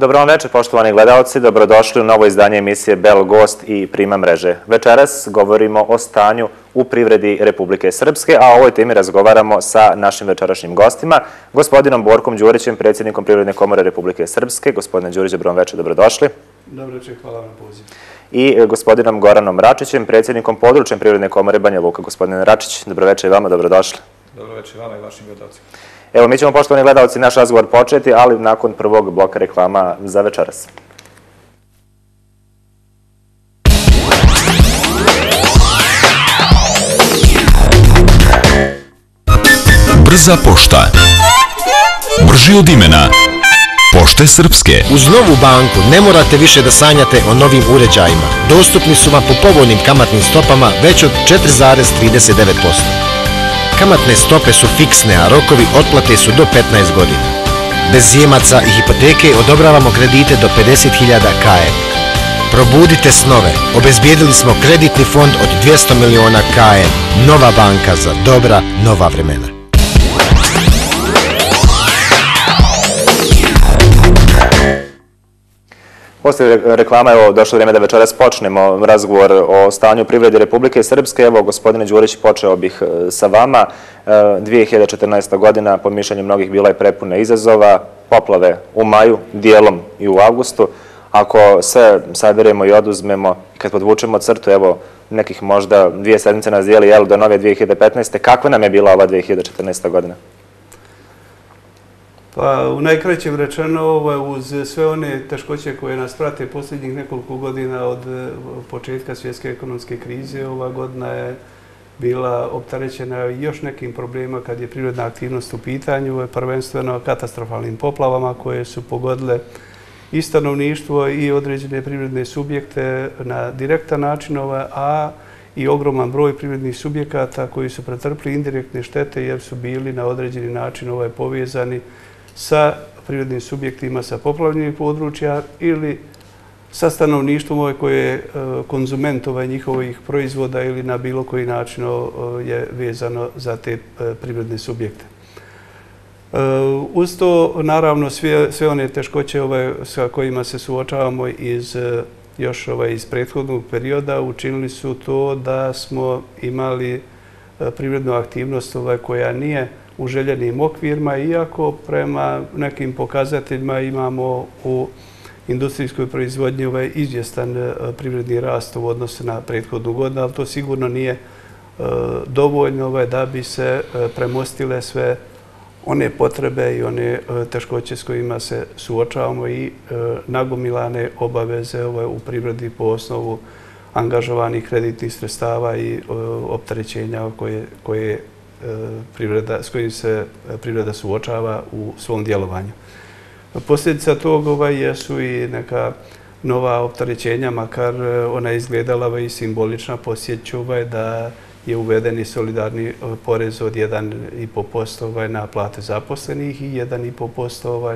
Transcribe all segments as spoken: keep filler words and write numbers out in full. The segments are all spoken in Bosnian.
Dobro vam večer, poštovani gledalci, dobrodošli u novo izdanje emisije Bel Gost i Prima mreže. Večeras govorimo o stanju u privredi Republike Srpske, a o ovoj temi razgovaramo sa našim večerašnjim gostima, gospodinom Borkom Đurićem, predsjednikom Privredne komore Republike Srpske. Gospodine Đurić, dobro vam večer, dobrodošli. Dobro večer, hvala vam na pozivu. I gospodinom Goranom Račićem, predsjednikom područjem Privredne komore Banja Luka. Gospodine Račić, dobro večer i vama, dobrodošli. Dobro večer vama i vašim gledalcima. Evo, mi ćemo, poštovani gledalci, naš razgovor početi, ali nakon prvog bloka reklama za večeras. Brza pošta. Brži od imena. Pošte Srpske. Uz Novu banku ne morate više da sanjate o novim uređajima. Dostupni su vam po povoljnim kamatnim stopama već od četiri zarez trideset devet posto. Kamatne stope su fiksne, a rokovi otplate su do petnaest godina. Bez zjemaca i hipoteke odobravamo kredite do pedeset hiljada K M. Probudite snove. Obezbijedili smo kreditni fond od dvjesto miliona K M. Nova banka za dobra, nova vremena. Poslije reklama, evo, došlo vrijeme da večeras počnemo razgovor o stanju privrede Republike Srpske. Evo, gospodine Đurić, počeo bih sa vama. dvije hiljade četrnaesta. godina, po mišljenju mnogih, bila je prepuna izazova, poplave u maju, dijelom i u avgustu. Ako sve saberemo i oduzmemo, kad podvučemo crtu, evo, nekih možda dvije sedmice nas dijeli, jel, do nove dvije hiljade petnaeste. Kakva nam je bila ova dvije hiljade četrnaesta. godina? Pa, u najkraćem rečeno, uz sve one teškoće koje nas prate posljednjih nekoliko godina od početka svjetske ekonomske krize, ova godina je bila opterećena još nekim problema kad je privredna aktivnost u pitanju, prvenstveno katastrofalnim poplavama koje su pogodile i stanovništvo i određene privredne subjekte na direktan način, a i ogroman broj privrednih subjekata koji su pretrpili indirektne štete jer su bili na određeni način povezani sa privrednim subjektima sa poplavljenih područja ili sa stanovništvom koje je konzument njihovih proizvoda ili na bilo koji način je vezano za te privredne subjekte. Uz to, naravno, sve one teškoće sa kojima se suočavamo iz još iz prethodnog perioda učinili su to da smo imali privrednu aktivnost koja nije u željenim okvirima, iako prema nekim pokazateljima imamo u industrijskoj proizvodnji izvjestan privredni rast u odnosu na prethodnu godinu, ali to sigurno nije dovoljno da bi se premostile sve one potrebe i one teškoće s kojima se suočavamo i nagomilane obaveze u privredi po osnovu angažovanih kreditnih sredstava i opterećenja koje s kojim se privreda suočava u svom djelovanju. Posljedica toga jesu i neka nova opterećenja, makar ona izgledala i simbolična. Podsjeću da je uveden i solidarni porez od jedan i po posto na plate zaposlenih i jedan i po posto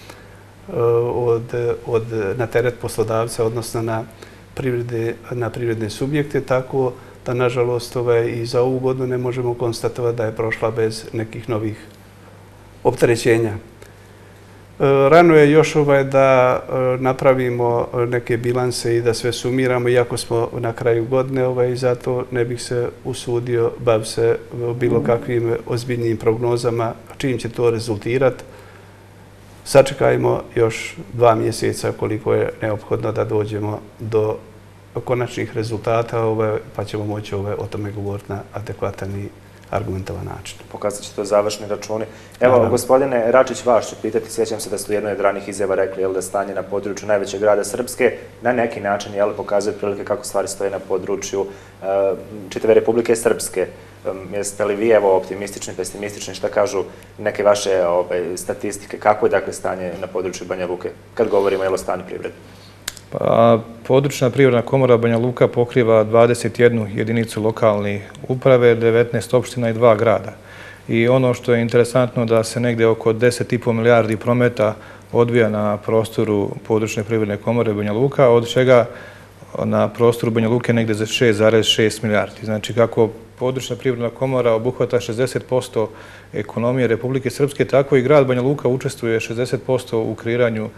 na teret poslodavca, odnosno na privredne subjekte, tako da, nažalost, i za ovu godinu ne možemo konstatovati da je prošla bez nekih novih opterećenja. Rano je još da napravimo neke bilanse i da sve sumiramo, iako smo na kraju godine, i zato ne bih se usudio baviti se bilo kakvim ozbiljnim prognozama, čim će to rezultirati. Sačekajmo još dva mjeseca koliko je neophodno da dođemo do konačnih rezultata, pa ćemo moći o tome govoriti na adekvatan i argumentovan način. Pokazat će to završni računi. Evo, gospodine Račić, vas ću pitati, sjećam se da ste u jednoj od ranih izjava rekli da stanje na području najvećeg grada Srpske na neki način pokazuje prilike kako stvari stoje na području čitave Republike Srpske. Jeste li vi optimistični, pesimistični, šta kažu neke vaše statistike? Kako je dakle stanje na području Banja Luke kad govorimo o stanju privrede? Područna privredna komora Banja Luka pokriva dvadeset jednu jedinicu lokalne uprave, devetnaest opština i dva grada. I ono što je interesantno da se negdje oko deset i po milijardi prometa odvija na prostoru područne privredne komore Banja Luka, od čega na prostoru Banja Luke negdje za šest zarez šest milijardi. Znači, kako područna privredna komora obuhvata šezdeset posto ekonomije Republike Srpske, tako i grad Banja Luka učestvuje šezdeset posto u kreiranju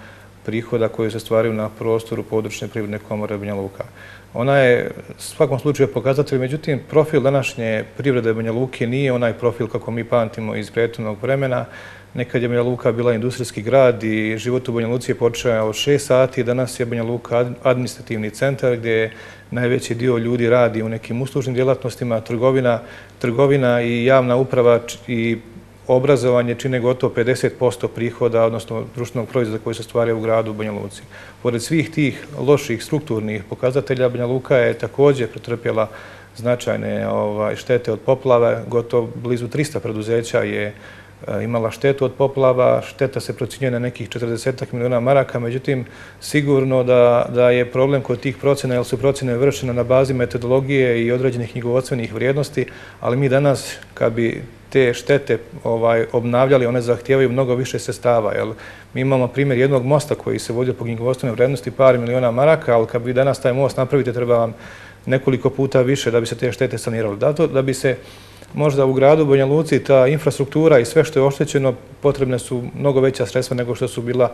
prihoda koje se stvaraju na prostoru područne privredne komore Banja Luka. Ona je u svakom slučaju pokazatelj, međutim, profil današnje privrede Banja Luke nije onaj profil kako mi pamtimo iz prethodnog vremena. Nekad je Banja Luka bila industrijski grad i život u Banja Luci je počeo od šest sati. Danas je Banja Luka administrativni centar gdje najveći dio ljudi radi u nekim uslužnim djelatnostima, trgovina, trgovina i javna uprava i obrazovanje čine gotovo pedeset posto prihoda, odnosno društvenog proizvoda koji se stvaraju u gradu Banja Luci. Pored svih tih loših strukturnih pokazatelja, Banja Luka je također pretrpjela značajne štete od poplava. Gotovo blizu trista preduzeća je imala štetu od poplava. Šteta se procjenjuje na nekih četrdeset miliona maraka, međutim, sigurno da je problem kod tih procjena, jer su procjene vršene na bazi metodologije i određenih knjigovodstvenih vrijednosti, ali mi danas, kad bi te štete obnavljali, one zahtijevaju mnogo više sredstava. Mi imamo primjer jednog mosta koji se vodio po knjigovodstvenoj vrijednosti par miliona maraka, ali kad bi danas taj most napravite, treba vam nekoliko puta više da bi se te štete sanirali. Da bi se možda u gradu Banja Luci ta infrastruktura i sve što je oštećeno, potrebne su mnogo veća sredstva nego što su bila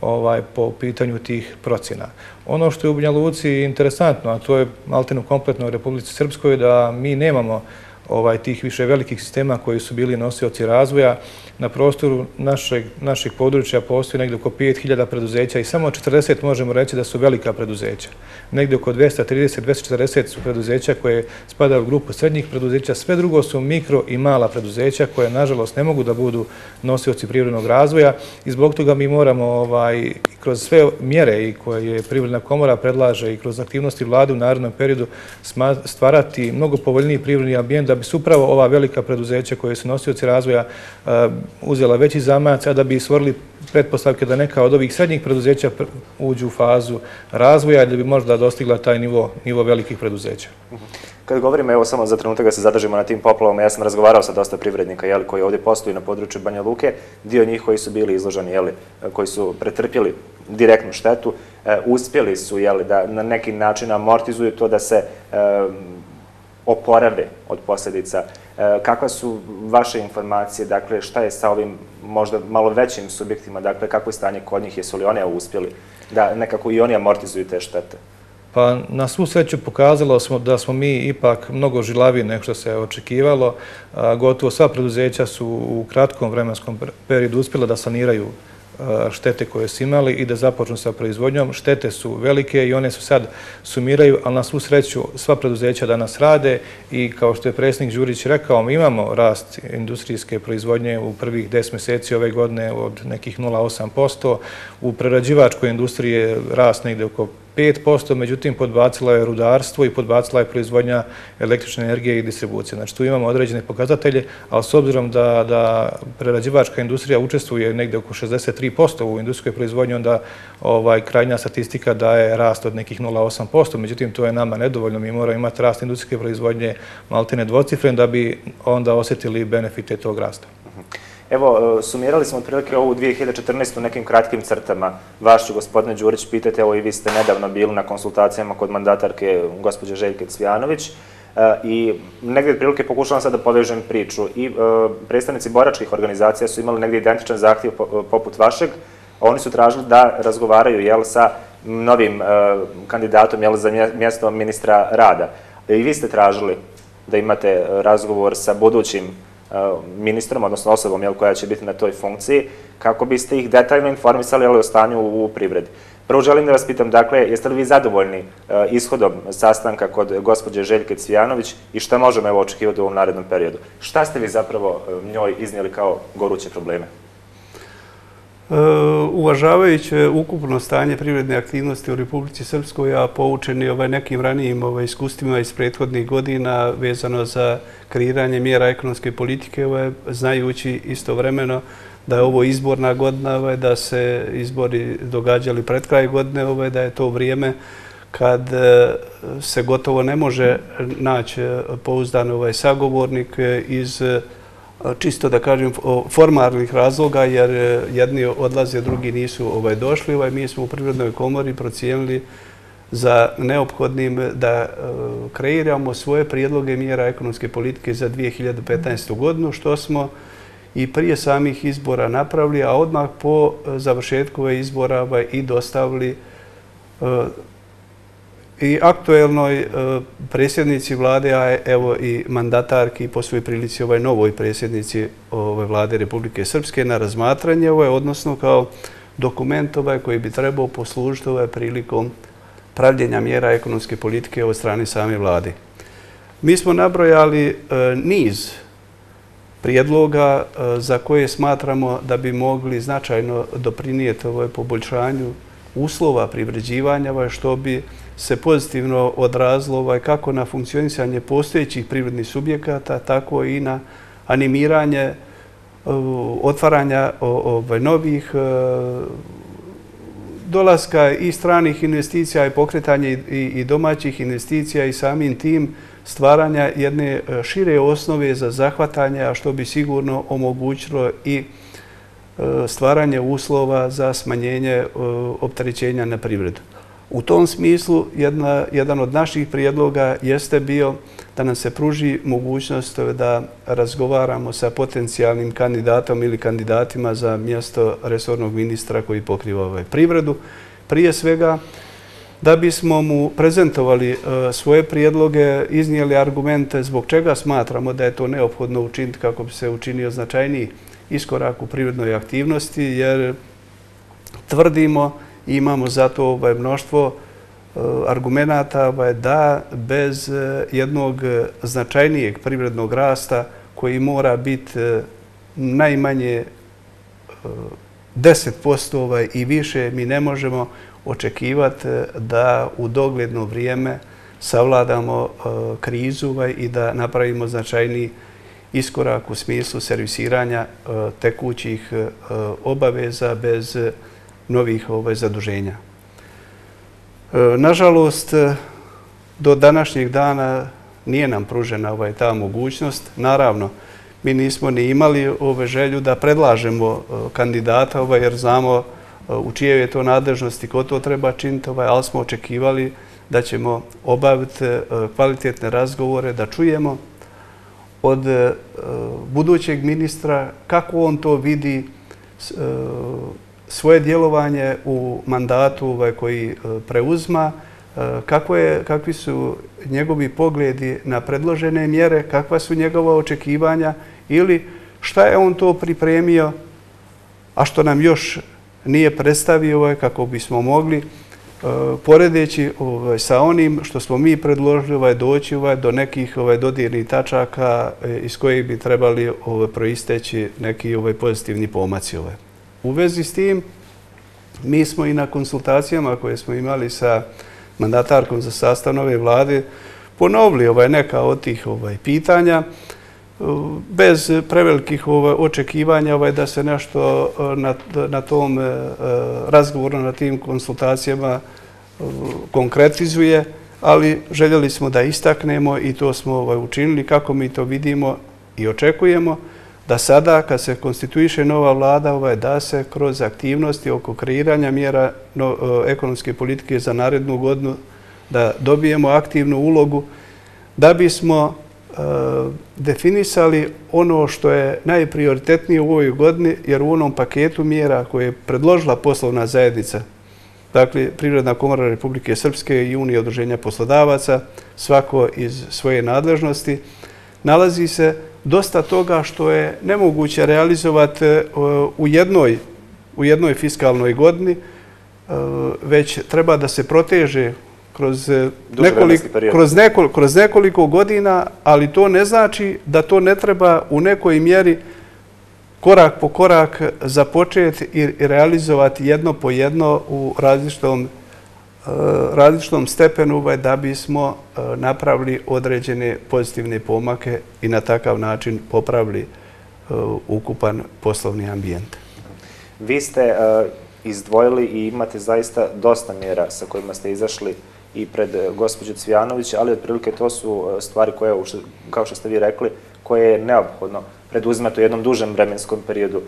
po pitanju tih procjena. Ono što je u Banja Luci interesantno, a to je maltene kompletno u Republici Srpskoj, da mi nemamo tih više velikih sistema koji su bili nosioci razvoja. Na prostoru našeg područja postoji negdje oko pet hiljada preduzeća i samo četrdeset možemo reći da su velika preduzeća. Negdje oko dvesta trideset do dvesta četrdeset su preduzeća koje spadaju u grupu srednjih preduzeća. Sve drugo su mikro i mala preduzeća koje, nažalost, ne mogu da budu nosioci privrednog razvoja i zbog toga mi moramo kroz sve mjere koje Privredna komora predlaže i kroz aktivnosti vlade u narednom periodu stvarati mnogo povoljniji privredni ambijent da bi se upravo ova velika preduzeća koje su nosioci razvoja uzela veći zamajac, a da bi stvorili pretpostavke da neka od ovih srednjih preduzeća uđu u fazu razvoja ili bi možda dostigla taj nivo velikih preduzeća. Kad govorimo, evo samo za trenutak da se zadržimo na tim poplavama, ja sam razgovarao sa dosta privrednika koji ovdje postoji na području Banja Luke, dio njih koji su bili izloženi, koji su pretrpjeli direktnu štetu, uspjeli su da na neki način amortizuju to da se oporave od posljedica. Kakva su vaše informacije, dakle, šta je sa ovim možda malo većim subjektima, dakle, kako je stanje kod njih, jesu li oni uspjeli da nekako i oni amortizuju te štete? Pa na svu sreću pokazalo smo da smo mi ipak mnogo žilaviji nego što se očekivalo. Gotovo sva preduzeća su u kratkom vremenskom periodu uspjela da saniraju štete koje su imali i da započnu sa proizvodnjom. Štete su velike i one su sad sumiraju, ali na svu sreću sva preduzeća danas rade i kao što je predsjednik Đurić rekao, mi imamo rast industrijske proizvodnje u prvih deset mjeseci ove godine od nekih nula zarez osam posto. U prerađivačkoj industriji je rast negdje oko pet posto, međutim podbacila je rudarstvo i podbacila je proizvodnja električne energije i distribucije. Znači tu imamo određene pokazatelje, ali s obzirom da prerađivačka industrija učestvuje negdje oko šezdeset tri posto u industrijskoj proizvodnji, onda krajnja statistika daje rast od nekih nula zarez osam posto, međutim to je nama nedovoljno. Mi moramo imati rast industrijske proizvodnje maltene dvocifren da bi onda osjetili benefite tog rasta. Evo, sumirali smo otprilike ovu dvije hiljade četrnaestu u nekim kratkim crtama. Vaš ću, gospodine Đurić, pitati, evo i vi ste nedavno bili na konsultacijama kod mandatarke gospođe Željke Cvijanović i negdje otprilike pokušavam sad da povežem priču. I predstavnici boračkih organizacija su imali negdje identičan zahtjev poput vašeg. Oni su tražili da razgovaraju sa novim kandidatom za mjesto ministra rada. I vi ste tražili da imate razgovor sa budućim ministrom, odnosno osobom koja će biti na toj funkciji, kako biste ih detaljno informisali o stanju u privredi. Prvo želim da vas pitam, dakle, jeste li vi zadovoljni ishodom sastanka kod gospođe Željke Cvijanović i šta možemo očekivati u ovom narednom periodu? Šta ste vi zapravo njoj iznijeli kao goruće probleme? Uvažavajući ukupno stanje privredne aktivnosti u Republici Srpskoj, a poučeni nekim ranijim iskustvima iz prethodnih godina vezano za kreiranje mjera ekonomske politike, znajući istovremeno da je ovo izborna godina, da se izbori događali pred kraj godine, da je to vrijeme kad se gotovo ne može naći pouzdan sagovornik iz čisto da kažem formalnih razloga, jer jedni odlaze, drugi nisu došli. Mi smo u Privrednoj komori procijenili za neophodnim da kreiramo svoje prijedloge mjera ekonomske politike za dvije hiljade petnaestu godinu, što smo i prije samih izbora napravili, a odmah po završetku izbora i dostavili i aktuelnoj predsjednici vlade, a evo i mandatarki po svoj prilici ovoj novoj predsjednici vlade Republike Srpske na razmatranje, odnosno kao dokument koji bi trebao poslužiti prilikom pravljenja mjera ekonomske politike od strane same vlade. Mi smo nabrojali niz prijedloga za koje smatramo da bi mogli značajno doprinijeti poboljšanju uslova privređivanja, što bi se pozitivno odrazilo kako na funkcionisanje postojećih privrednih subjekata, tako i na animiranje otvaranja novih dolaska i stranih investicija i pokretanje i domaćih investicija i samim tim stvaranja jedne šire osnove za zahvatanje, a što bi sigurno omogućilo i stvaranje uslova za smanjenje opterećenja na privredu. U tom smislu, jedan od naših prijedloga jeste bio da nam se pruži mogućnost da razgovaramo sa potencijalnim kandidatom ili kandidatima za mjesto resornog ministra koji pokriva privredu. Prije svega, da bismo mu prezentovali svoje prijedloge, iznijeli argumente zbog čega smatramo da je to neophodno učiniti kako bi se učinio značajniji iskorak u privrednoj aktivnosti, jer tvrdimo i imamo za to mnoštvo argumenata da bez jednog značajnijeg privrednog rasta koji mora biti najmanje deset posto i više, mi ne možemo očekivati da u dogledno vrijeme savladamo krizu i da napravimo značajniji iskorak u smislu servisiranja tekućih obaveza bez novih zaduženja. Nažalost, do današnjeg dana nije nam pružena ta mogućnost. Naravno, mi nismo ni imali želju da predlažemo kandidata, jer znamo u čijoj je to nadležnosti, ko to treba činiti, ali smo očekivali da ćemo obaviti kvalitetne razgovore, da čujemo od budućeg ministra kako on to vidi svoje djelovanje u mandatu koji preuzma, kakvi su njegovi pogledi na predložene mjere, kakva su njegova očekivanja ili šta je on to pripremio, a što nam još nije predstavio kako bismo mogli, poredeći sa onim što smo mi predložili, doći do nekih dodirnih tačaka iz kojih bi trebali proisteći neki pozitivni pomaci. U vezi s tim, mi smo i na konsultacijama koje smo imali sa mandatarkom za sastav nove vlade ponovili neka od tih pitanja bez prevelikih očekivanja da se nešto na tom razgovoru, na tim konsultacijama konkretizuje, ali željeli smo da istaknemo i to smo učinili kako mi to vidimo i očekujemo, da sada kad se konstituiše nova vlada da se kroz aktivnosti oko kreiranja mjera ekonomske politike za narednu godinu da dobijemo aktivnu ulogu da bismo definisali ono što je najprioritetnije u ovoj godini, jer u onom paketu mjera koje je predložila poslovna zajednica, dakle Privredna komora Republike Srpske i Unija udruženja poslodavaca, svako iz svoje nadležnosti, nalazi se dosta toga što je nemoguće realizovati u jednoj, u jednoj fiskalnoj godini, već treba da se proteže kroz nekoliko, kroz, nekoliko, kroz nekoliko godina, ali to ne znači da to ne treba u nekoj mjeri korak po korak započeti i realizovati jedno po jedno u različitom, različitom stepenu da bismo napravili određene pozitivne pomake i na takav način popravili ukupan poslovni ambijent. Vi ste izdvojili i imate zaista dosta mjera sa kojima ste izašli i pred gospođu Cvijanović, ali otprilike to su stvari koje, kao što ste vi rekli, koje je neophodno preduzimati u jednom dužem vremenskom periodu.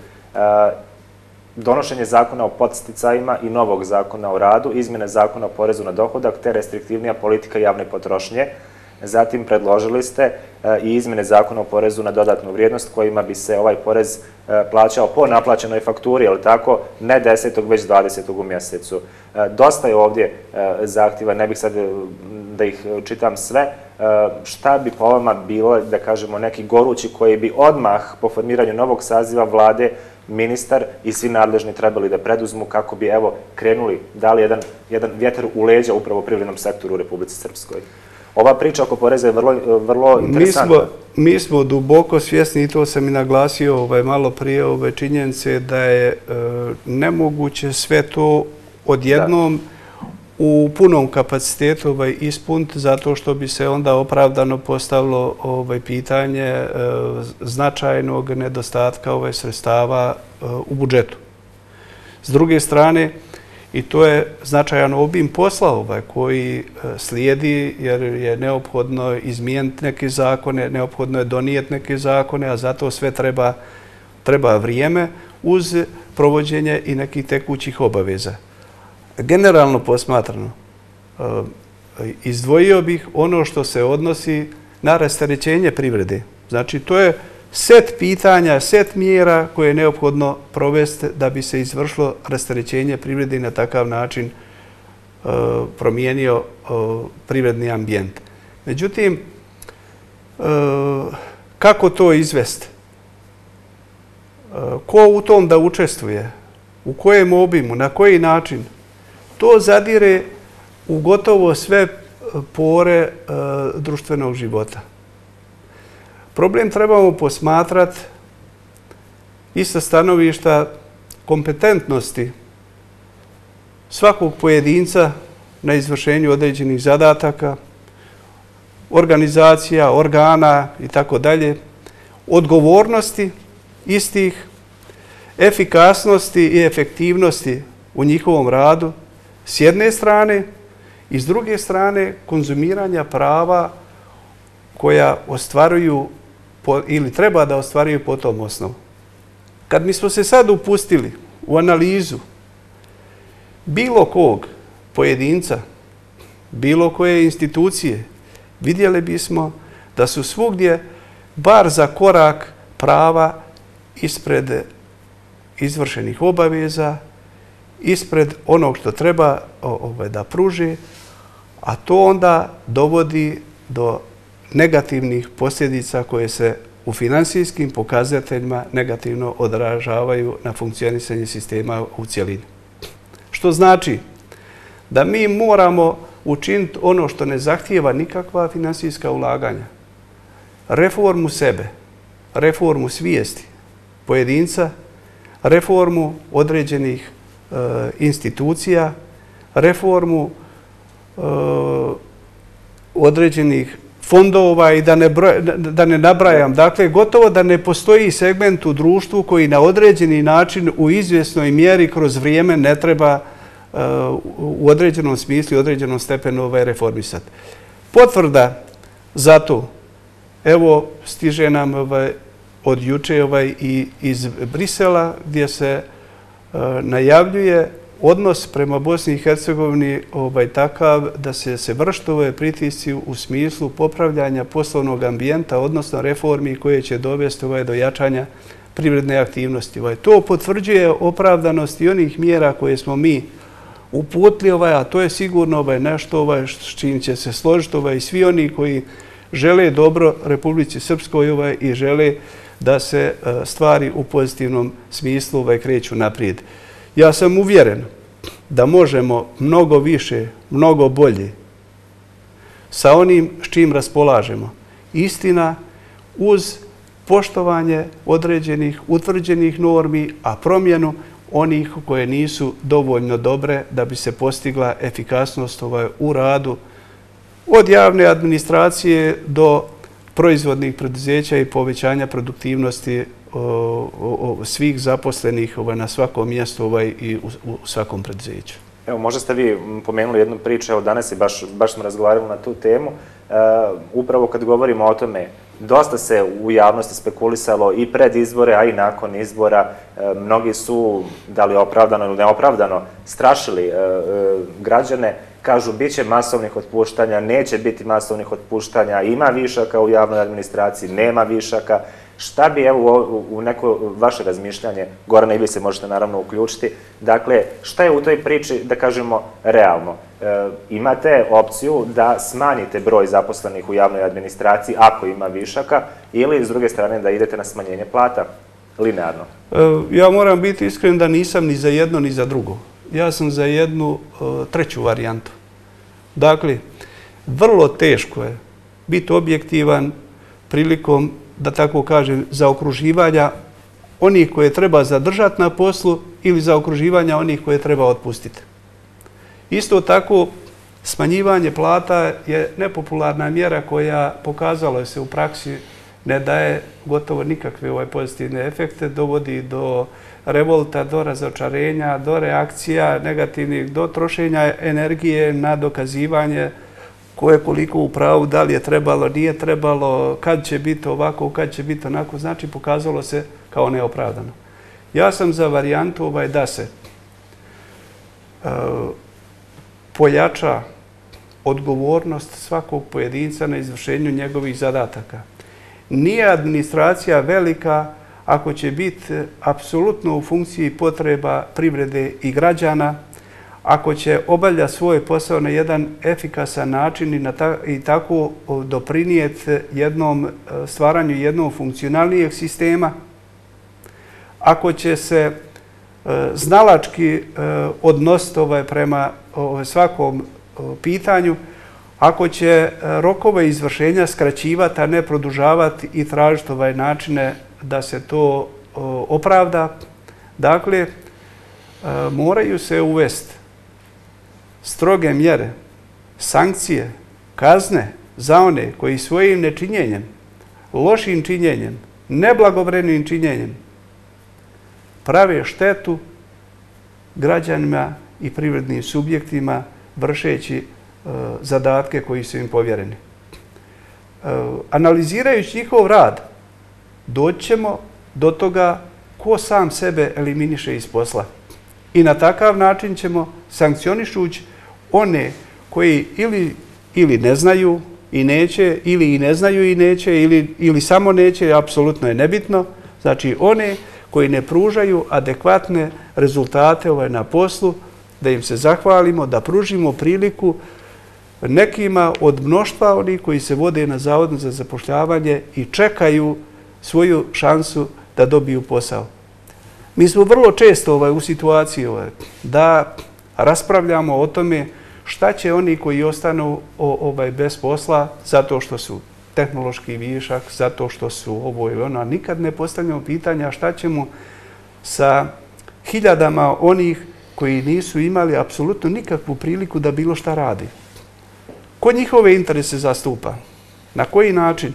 Donošenje zakona o podsticajima i novog zakona o radu, izmjene zakona o porezu na dohodak te restriktivnija politika javne potrošnje. Zatim predložili ste i izmjene zakona o porezu na dodatnu vrijednost kojima bi se ovaj porez plaćao po naplaćenoj fakturi, ali tako, ne desetog, već dvadesetog u mjesecu. Dosta je ovdje zahtjeva, ne bih sad da ih čitam sve. Šta bi po vama bilo, da kažemo, neki gorući koji bi odmah po formiranju novog saziva vlade ministar i svi nadležni trebali da preduzmu kako bi, evo, krenuli, dali jedan, jedan vjetar u leđa upravo privrednom sektoru u Republici Srpskoj? Ova priča oko poreza je vrlo, vrlo interesantna. Mi smo, mi smo duboko svjesni, i to sam i naglasio ovaj, malo prije ove činjenice, da je e, nemoguće sve to odjednom da. u punom kapacitetu ovaj, ispuniti, zato što bi se onda opravdano postavilo ovaj, pitanje e, značajnog nedostatka ovaj, sredstava e, u budžetu. S druge strane, i to je značajan obim posla ovaj, koji slijedi, jer je neophodno izmijeniti neke zakone, neophodno je donijeti neke zakone, a zato sve treba, treba vrijeme uz provođenje i nekih tekućih obaveza. Generalno posmatrano, izdvojio bih ono što se odnosi na rasterećenje privrede. Znači, to je set pitanja, set mjera koje je neophodno provesti da bi se izvršilo rasterećenje privrede i na takav način e, promijenio e, privredni ambijent. Međutim, e, kako to izvesti? E, ko u tom da učestvuje? U kojem obimu? Na koji način? To zadire u gotovo sve pore e, društvenog života. Problem trebamo posmatrati i sa stanovišta kompetentnosti svakog pojedinca na izvršenju određenih zadataka, organizacija, organa i tako dalje, odgovornosti istih, efikasnosti i efektivnosti u njihovom radu s jedne strane i s druge strane konzumiranja prava koja ostvaruju ili treba da ostvaruju po tom osnovu. Kad mi smo se sad upustili u analizu bilo kog pojedinca, bilo koje institucije, vidjeli bismo da su svugdje bar za korak prava ispred izvršenih obaveza, ispred onog što treba ovaj, da pruži, a to onda dovodi do negativnih posljedica koje se u finansijskim pokazateljima negativno odražavaju na funkcionisanje sistema u cjelini. Što znači da mi moramo učiniti ono što ne zahtijeva nikakva finansijska ulaganja. Reformu sebe, reformu svijesti pojedinca, reformu određenih e, institucija, reformu e, određenih fondova i da ne, broj, da ne nabrajam. Dakle, gotovo da ne postoji segment u društvu koji na određeni način u izvjesnoj mjeri kroz vrijeme ne treba uh, u određenom smislu i određenom stepenu ovaj, reformisati. Potvrda za to, evo, stiže nam ovaj, od juče ovaj, i iz Brisela gdje se uh, najavljuje odnos prema Bosni i Hercegovini ovaj, takav da se, se vršiti ove pritisci u smislu popravljanja poslovnog ambijenta, odnosno reformi koje će dovesti ovaj, do jačanja privredne aktivnosti. Ovaj. To potvrđuje opravdanost i onih mjera koje smo mi uputili, ovaj, a to je sigurno ovaj, nešto ovaj, s čim će se složiti ovaj, svi oni koji žele dobro Republici Srpskoj ovaj, i žele da se uh, stvari u pozitivnom smislu ovaj, kreću naprijed. Ja sam uvjeren da možemo mnogo više, mnogo bolje sa onim s čim raspolažemo. Istina, uz poštovanje određenih utvrđenih normi, a promjenu onih koje nisu dovoljno dobre da bi se postigla efikasnost ovaj, u radu od javne administracije do proizvodnih preduzeća i povećanja produktivnosti O, o, o svih zaposlenih ovaj, na svakom mjestu ovaj, i u, u svakom preduzeću. Evo, možda ste vi pomenuli jednu priču, evo danas i baš, baš smo razgovarali na tu temu. E, upravo kad govorimo o tome, dosta se u javnosti spekulisalo i pred izbore, a i nakon izbora. E, mnogi su, da li opravdano ili neopravdano, strašili e, e, građane kažu bit će masovnih otpuštanja, neće biti masovnih otpuštanja, ima višaka u javnoj administraciji, nema višaka. Šta bi, evo, u neko vaše razmišljanje, Gorane, i vi se možete naravno uključiti, dakle, šta je u toj priči, da kažemo, realno? Imate opciju da smanjite broj zaposlenih u javnoj administraciji ako ima višaka, ili s druge strane da idete na smanjenje plata linearno? Ja moram biti iskren da nisam ni za jedno ni za drugo. Ja sam za jednu treću varijantu. Dakle, vrlo teško je biti objektivan prilikom, da tako kažem, zaokruživanja onih koje treba zadržati na poslu ili zaokruživanja onih koje treba otpustiti. Isto tako, smanjivanje plata je nepopularna mjera koja pokazala se u praksi ne daje gotovo nikakve pozitivne efekte, dovodi do revolta, do razočarenja, do reakcija negativnih, do trošenja energije na dokazivanje ko je koliko u pravu, da li je trebalo, nije trebalo, kad će biti ovako, kad će biti onako, znači pokazalo se kao neopravdano. Ja sam za varijantu da se pojača odgovornost svakog pojedinca na izvršenju njegovih zadataka. Nije administracija velika ako će biti apsolutno u funkciji potreba privrede i građana, ako će obavljati svoj posao na jedan efikasan način i tako doprinijeti jednom stvaranju jednog funkcionalnijeg sistema, ako će se znalački odnositi prema svakom pitanju, ako će rokove izvršenja skraćivati, a ne produžavati i tražiti načine da se to opravda. Dakle, moraju se uvesti stroge mjere, sankcije, kazne za one koji svojim nečinjenjem, lošim činjenjem, neblagovremenim činjenjem prave štetu građanima i privrednim subjektima vršeći zadatke koji su im povjereni. Analizirajući njihov rad, doći ćemo do toga ko sam sebe eliminiše iz posla. I na takav način ćemo, sankcionišući one koji ili ne znaju i neće, ili i ne znaju i neće, ili samo neće, apsolutno je nebitno, znači one koji ne pružaju adekvatne rezultate na poslu, da im se zahvalimo, da pružimo priliku nekima od mnoštva onih koji se vode na Zavodu za zapošljavanje i čekaju svoju šansu da dobiju posao. Mi smo vrlo često u situaciji da raspravljamo o tome šta će oni koji ostanu bez posla zato što su tehnološki višak, zato što su ovo ili ono, a nikad ne postavljamo pitanja šta ćemo sa hiljadama onih koji nisu imali apsolutno nikakvu priliku da bilo šta radi. Ko njihove interese zastupa? Na koji način?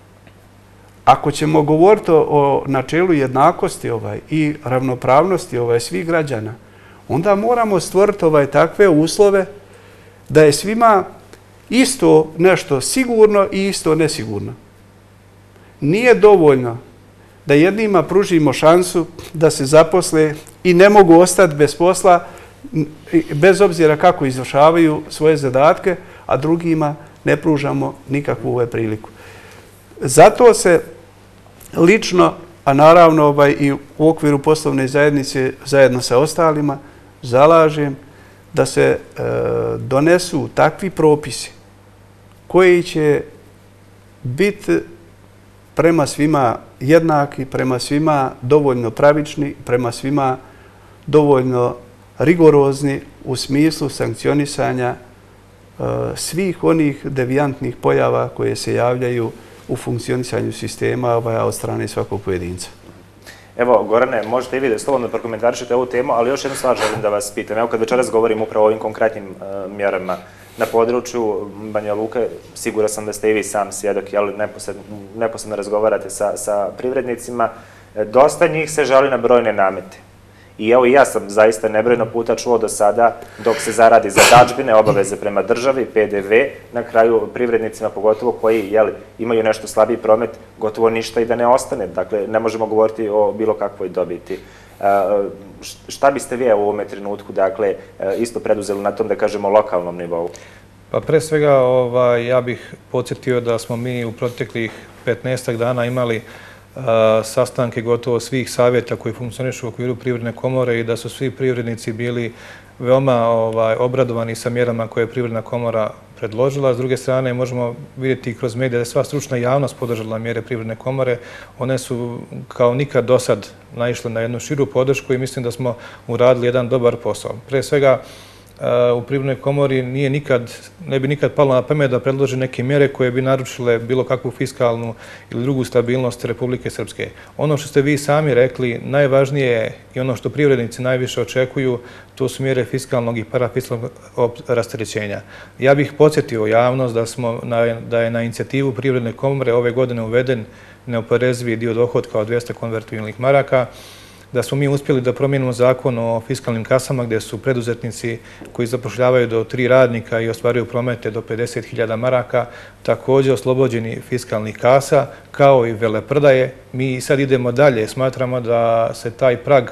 Ako ćemo govoriti o načelu jednakosti i ravnopravnosti svih građana, onda moramo stvoriti takve uslove da je svima isto nešto sigurno i isto nesigurno. Nije dovoljno da jednima pružimo šansu da se zaposle i ne mogu ostati bez posla, bez obzira kako izvršavaju svoje zadatke, a drugima ne pružamo nikakvu priliku. Zato se lično, a naravno i u okviru poslovne zajednice zajedno sa ostalima, zalažem da se donesu takvi propisi koji će biti prema svima jednaki, prema svima dovoljno pravični, prema svima dovoljno rigorozni u smislu sankcionisanja svih onih devijantnih pojava koje se javljaju u funkcionisanju sistema od strane svakog pojedinca. Evo, Gorane, možete i vi da slobodno prokomentarišete ovu temu, ali još jednu stvar želim da vas pitam. Evo, kad večeras govorim upravo o ovim konkretnim mjerama na području Banja Luke, siguran sam da ste i vi sam svjedok, ali neposredno razgovarate sa privrednicima. Dosta njih se žali na brojne namete I evo i ja sam zaista nebrojno puta čuo do sada, dok se zaradi za dadžbine, obaveze prema državi, P D V, na kraju privrednicima, pogotovo koji jeli, imaju nešto slabiji promet, gotovo ništa i da ne ostane. Dakle, ne možemo govoriti o bilo kakvoj dobiti. Šta biste vi u ovome trenutku, dakle, isto preduzeli na tom, da kažemo, lokalnom nivou? Pa pre svega ja bih podsjetio da smo mi u proteklih petnaestak dana imali sastanke gotovo svih savjeta koji funkcionišu u okviru Privredne komore i da su svi privrednici bili veoma obradovani sa mjerama koje je Privredna komora predložila. S druge strane, možemo vidjeti kroz medije da je sva stručna javnost podržala mjere Privredne komore. One su kao nikad do sad naišle na jednu širu podršku i mislim da smo uradili jedan dobar posao. Pre svega, u Privrednoj komori nije nikad, ne bi nikad palo na pamet da predloži neke mjere koje bi narušile bilo kakvu fiskalnu ili drugu stabilnost Republike Srpske. Ono što ste vi sami rekli, najvažnije je i ono što privrednici najviše očekuju, to su mjere fiskalnog i parafiskalnog rasterećenja. Ja bih podsjetio javnost da, smo, da je na inicijativu Privredne komore ove godine uveden neoporezivi dio dohotka od dvesta konvertibilnih maraka, da smo mi uspjeli da promijenimo zakon o fiskalnim kasama gdje su preduzetnici koji zapošljavaju do tri radnika i ostvaruju promete do pedeset hiljada maraka također oslobođeni fiskalnih kasa kao i veleprodaje. Mi sad idemo dalje, smatramo da se taj prag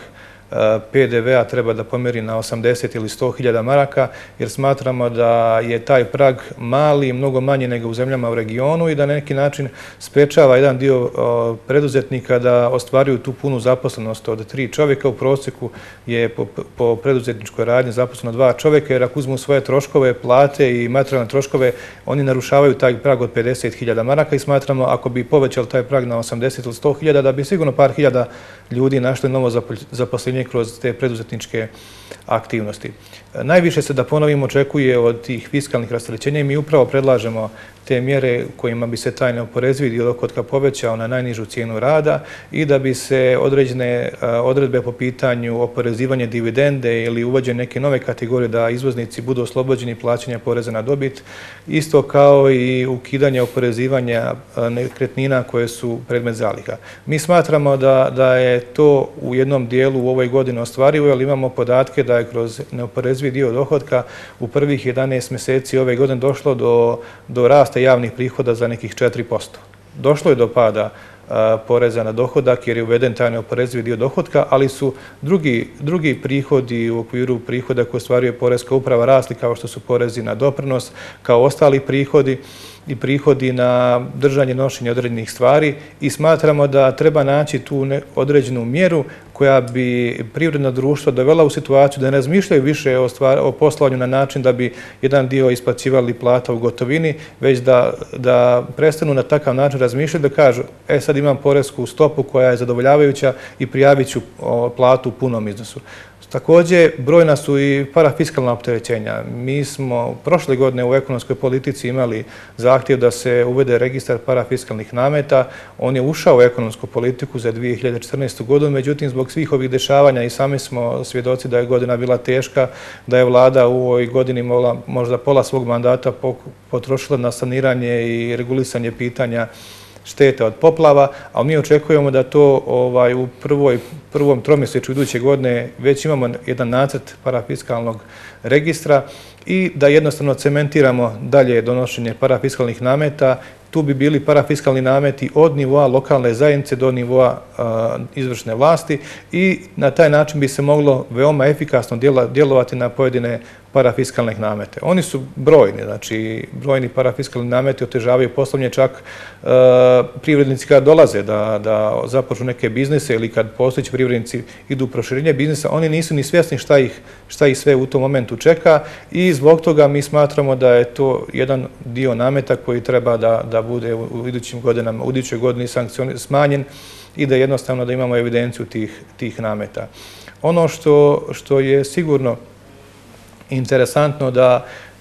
P D V-a treba da pomeri na osamdeset ili sto hiljada maraka, jer smatramo da je taj prag mali i mnogo manji nego u zemljama u regionu i da na neki način sprečava jedan dio preduzetnika da ostvaruju tu punu zaposlenost od tri čovjeka. U prosjeku je po preduzetničkoj radnji zaposleno dva čovjeka, jer ako uzmu svoje troškove, plate i materijalne troškove, oni narušavaju taj prag od pedeset hiljada maraka i smatramo ako bi povećali taj prag na osamdeset ili sto hiljada, da bi sigurno par hiljada ljudi našli novo zaposlenje kroz te preduzetničke aktivnosti. Najviše se, da ponovim, očekuje od tih fiskalnih rasterećenja i mi upravo predlažemo te mjere kojima bi se taj neoporezivi dio dohotka povećao na najnižu cijenu rada i da bi se određene odredbe po pitanju oporezivanja dividende ili uvođenje neke nove kategorije da izvoznici budu oslobođeni plaćanja poreza na dobit, isto kao i ukidanje oporezivanja nekretnina koje su predmet zaliha. Mi smatramo da, da je to u jednom dijelu u ovoj godini ostvarivo, jer imamo podatke da je kroz neoporezivi dio dohotka u prvih jedanaest mjeseci ove godine došlo do, do rasta javnih prihoda za nekih četiri posto. Došlo je do pada a, poreza na dohodak jer je uveden taj neoporezivi dio dohotka, ali su drugi, drugi prihodi u okviru prihoda koje ostvaruje Poreska uprava rasli, kao što su porezi na doprinos, kao ostali prihodi i prihodi na držanje, nošenje određenih stvari i smatramo da treba naći tu određenu mjeru koja bi privredna društva dovela u situaciju da ne razmišljaju više o, stvar, o poslovanju na način da bi jedan dio isplaćivali plata u gotovini, već da, da prestanu na takav način razmišljati, da kažu, e sad imam poresku stopu koja je zadovoljavajuća i prijavit ću platu u punom iznosu. Također, brojna su i parafiskalna opterećenja. Mi smo prošle godine u ekonomskoj politici imali zahtjev da se uvede registar parafiskalnih nameta. On je ušao u ekonomsku politiku za dvije hiljade četrnaestu. godinu, međutim, zbog svih ovih dešavanja i sami smo svjedoci da je godina bila teška, da je vlada u ovoj godini možda pola svog mandata potrošila na saniranje i regulisanje pitanja štete od poplava, ali mi očekujemo da to ovaj, u prvoj, prvom tromjesečju iduće godine već imamo jedan nacrt parafiskalnog registra i da jednostavno cementiramo dalje donošenje parafiskalnih nameta. Tu bi bili parafiskalni nameti od nivoa lokalne zajednice do nivoa a, izvršne vlasti i na taj način bi se moglo veoma efikasno djelovati na pojedine parafiskalnih namete. Oni su brojni, znači brojni parafiskalni nameti otežavaju poslovanje, čak e, privrednici kada dolaze da, da započnu neke biznise ili kad postojeći privrednici idu u proširenje biznisa, oni nisu ni svjesni šta ih, šta ih sve u tom momentu čeka i zbog toga mi smatramo da je to jedan dio nameta koji treba da, da bude u idućim godinama, u idućoj godini smanjen i da jednostavno da imamo evidenciju tih, tih nameta. Ono što, što je sigurno interesantno da se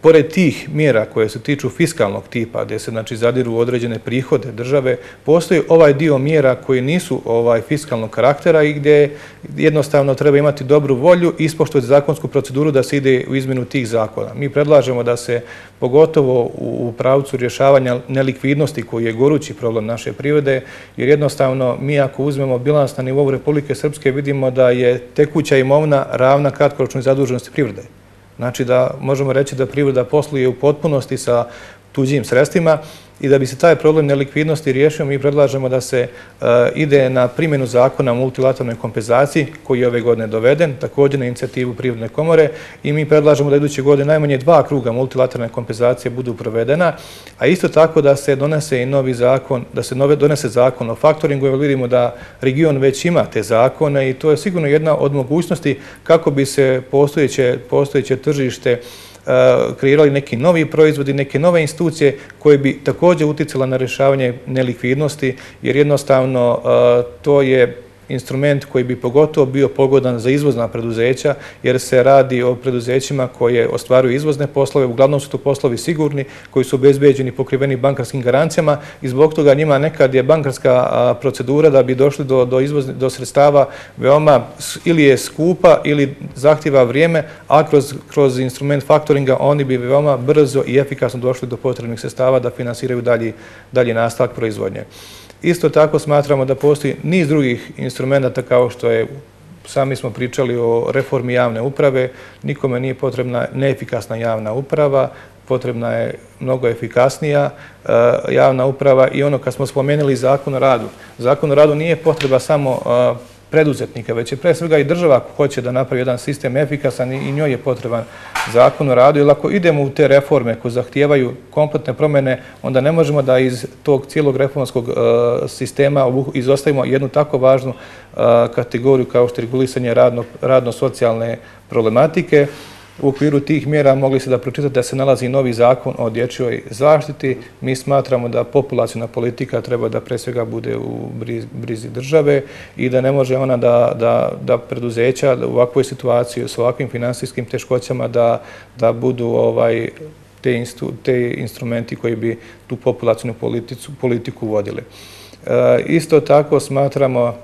pored tih mjera koje se tiču fiskalnog tipa, gdje se znači zadiru određene prihode države, postoji ovaj dio mjera koji nisu ovaj fiskalnog karaktera i gdje jednostavno treba imati dobru volju i ispoštovati zakonsku proceduru da se ide u izmjenu tih zakona. Mi predlažemo da se pogotovo u pravcu rješavanja nelikvidnosti koji je gorući problem naše privrede, jer jednostavno mi ako uzmemo bilans na nivou Republike Srpske vidimo da je tekuća imovina ravna kratkoročnoj zaduženosti privrede. Znači da možemo reći da privreda posluje u potpunosti sa tuđim sredstvima i da bi se taj problem nelikvidnosti riješio, mi predlažemo da se ide na primjenu zakona o multilateralnoj kompenzaciji koji je ove godine doveden, također na inicijativu Privredne komore, i mi predlažemo da iduće godine najmanje dva kruga multilateralne kompenzacije budu provedena, a isto tako da se donese i novi zakon, da se donese zakon o faktoringu, jer vidimo da region već ima te zakone i to je sigurno jedna od mogućnosti kako bi se postojeće, postojeće tržište kreirali neki novi proizvodi, neke nove institucije koje bi također uticala na rješavanje nelikvidnosti, jer jednostavno to je instrument koji bi pogotovo bio pogodan za izvozna preduzeća, jer se radi o preduzećima koje ostvaruju izvozne poslove, uglavnom su to poslovi sigurni, koji su obezbeđeni pokriveni bankarskim garancijama i zbog toga njima nekad je bankarska procedura da bi došli do, do, izvozne, do sredstava veoma ili je skupa ili zahtjeva vrijeme, a kroz, kroz instrument faktoringa oni bi veoma brzo i efikasno došli do potrebnih sredstava da finansiraju dalji, dalji nastavak proizvodnje. Isto tako smatramo da postoji niz drugih instrumenta kao što je, sami smo pričali o reformi javne uprave, nikome nije potrebna neefikasna javna uprava, potrebna je mnogo efikasnija javna uprava i ono kad smo spomenuli zakon o radu. Zakon o radu nije potreba samo preduzetnika, već je pre svega i država ako hoće da napravi jedan sistem efikasan i njoj je potreban zakon o radu. Jer ako idemo u te reforme koje zahtijevaju kompletne promjene, onda ne možemo da iz tog cijelog reformskog sistema izostavimo jednu tako važnu kategoriju kao što je regulisanje radno-socijalne problematike. U okviru tih mjera mogli se da pročitati da se nalazi novi zakon o dječjoj zaštiti. Mi smatramo da populacijna politika treba da pre svega bude u brizi države i da ne može ona da, da, da preduzeća u ovakvoj situaciji s ovakvim finansijskim teškoćama da, da budu ovaj, te, instru, te instrumenti koji bi tu populacijnu politiku, politiku vodili. E, isto tako smatramo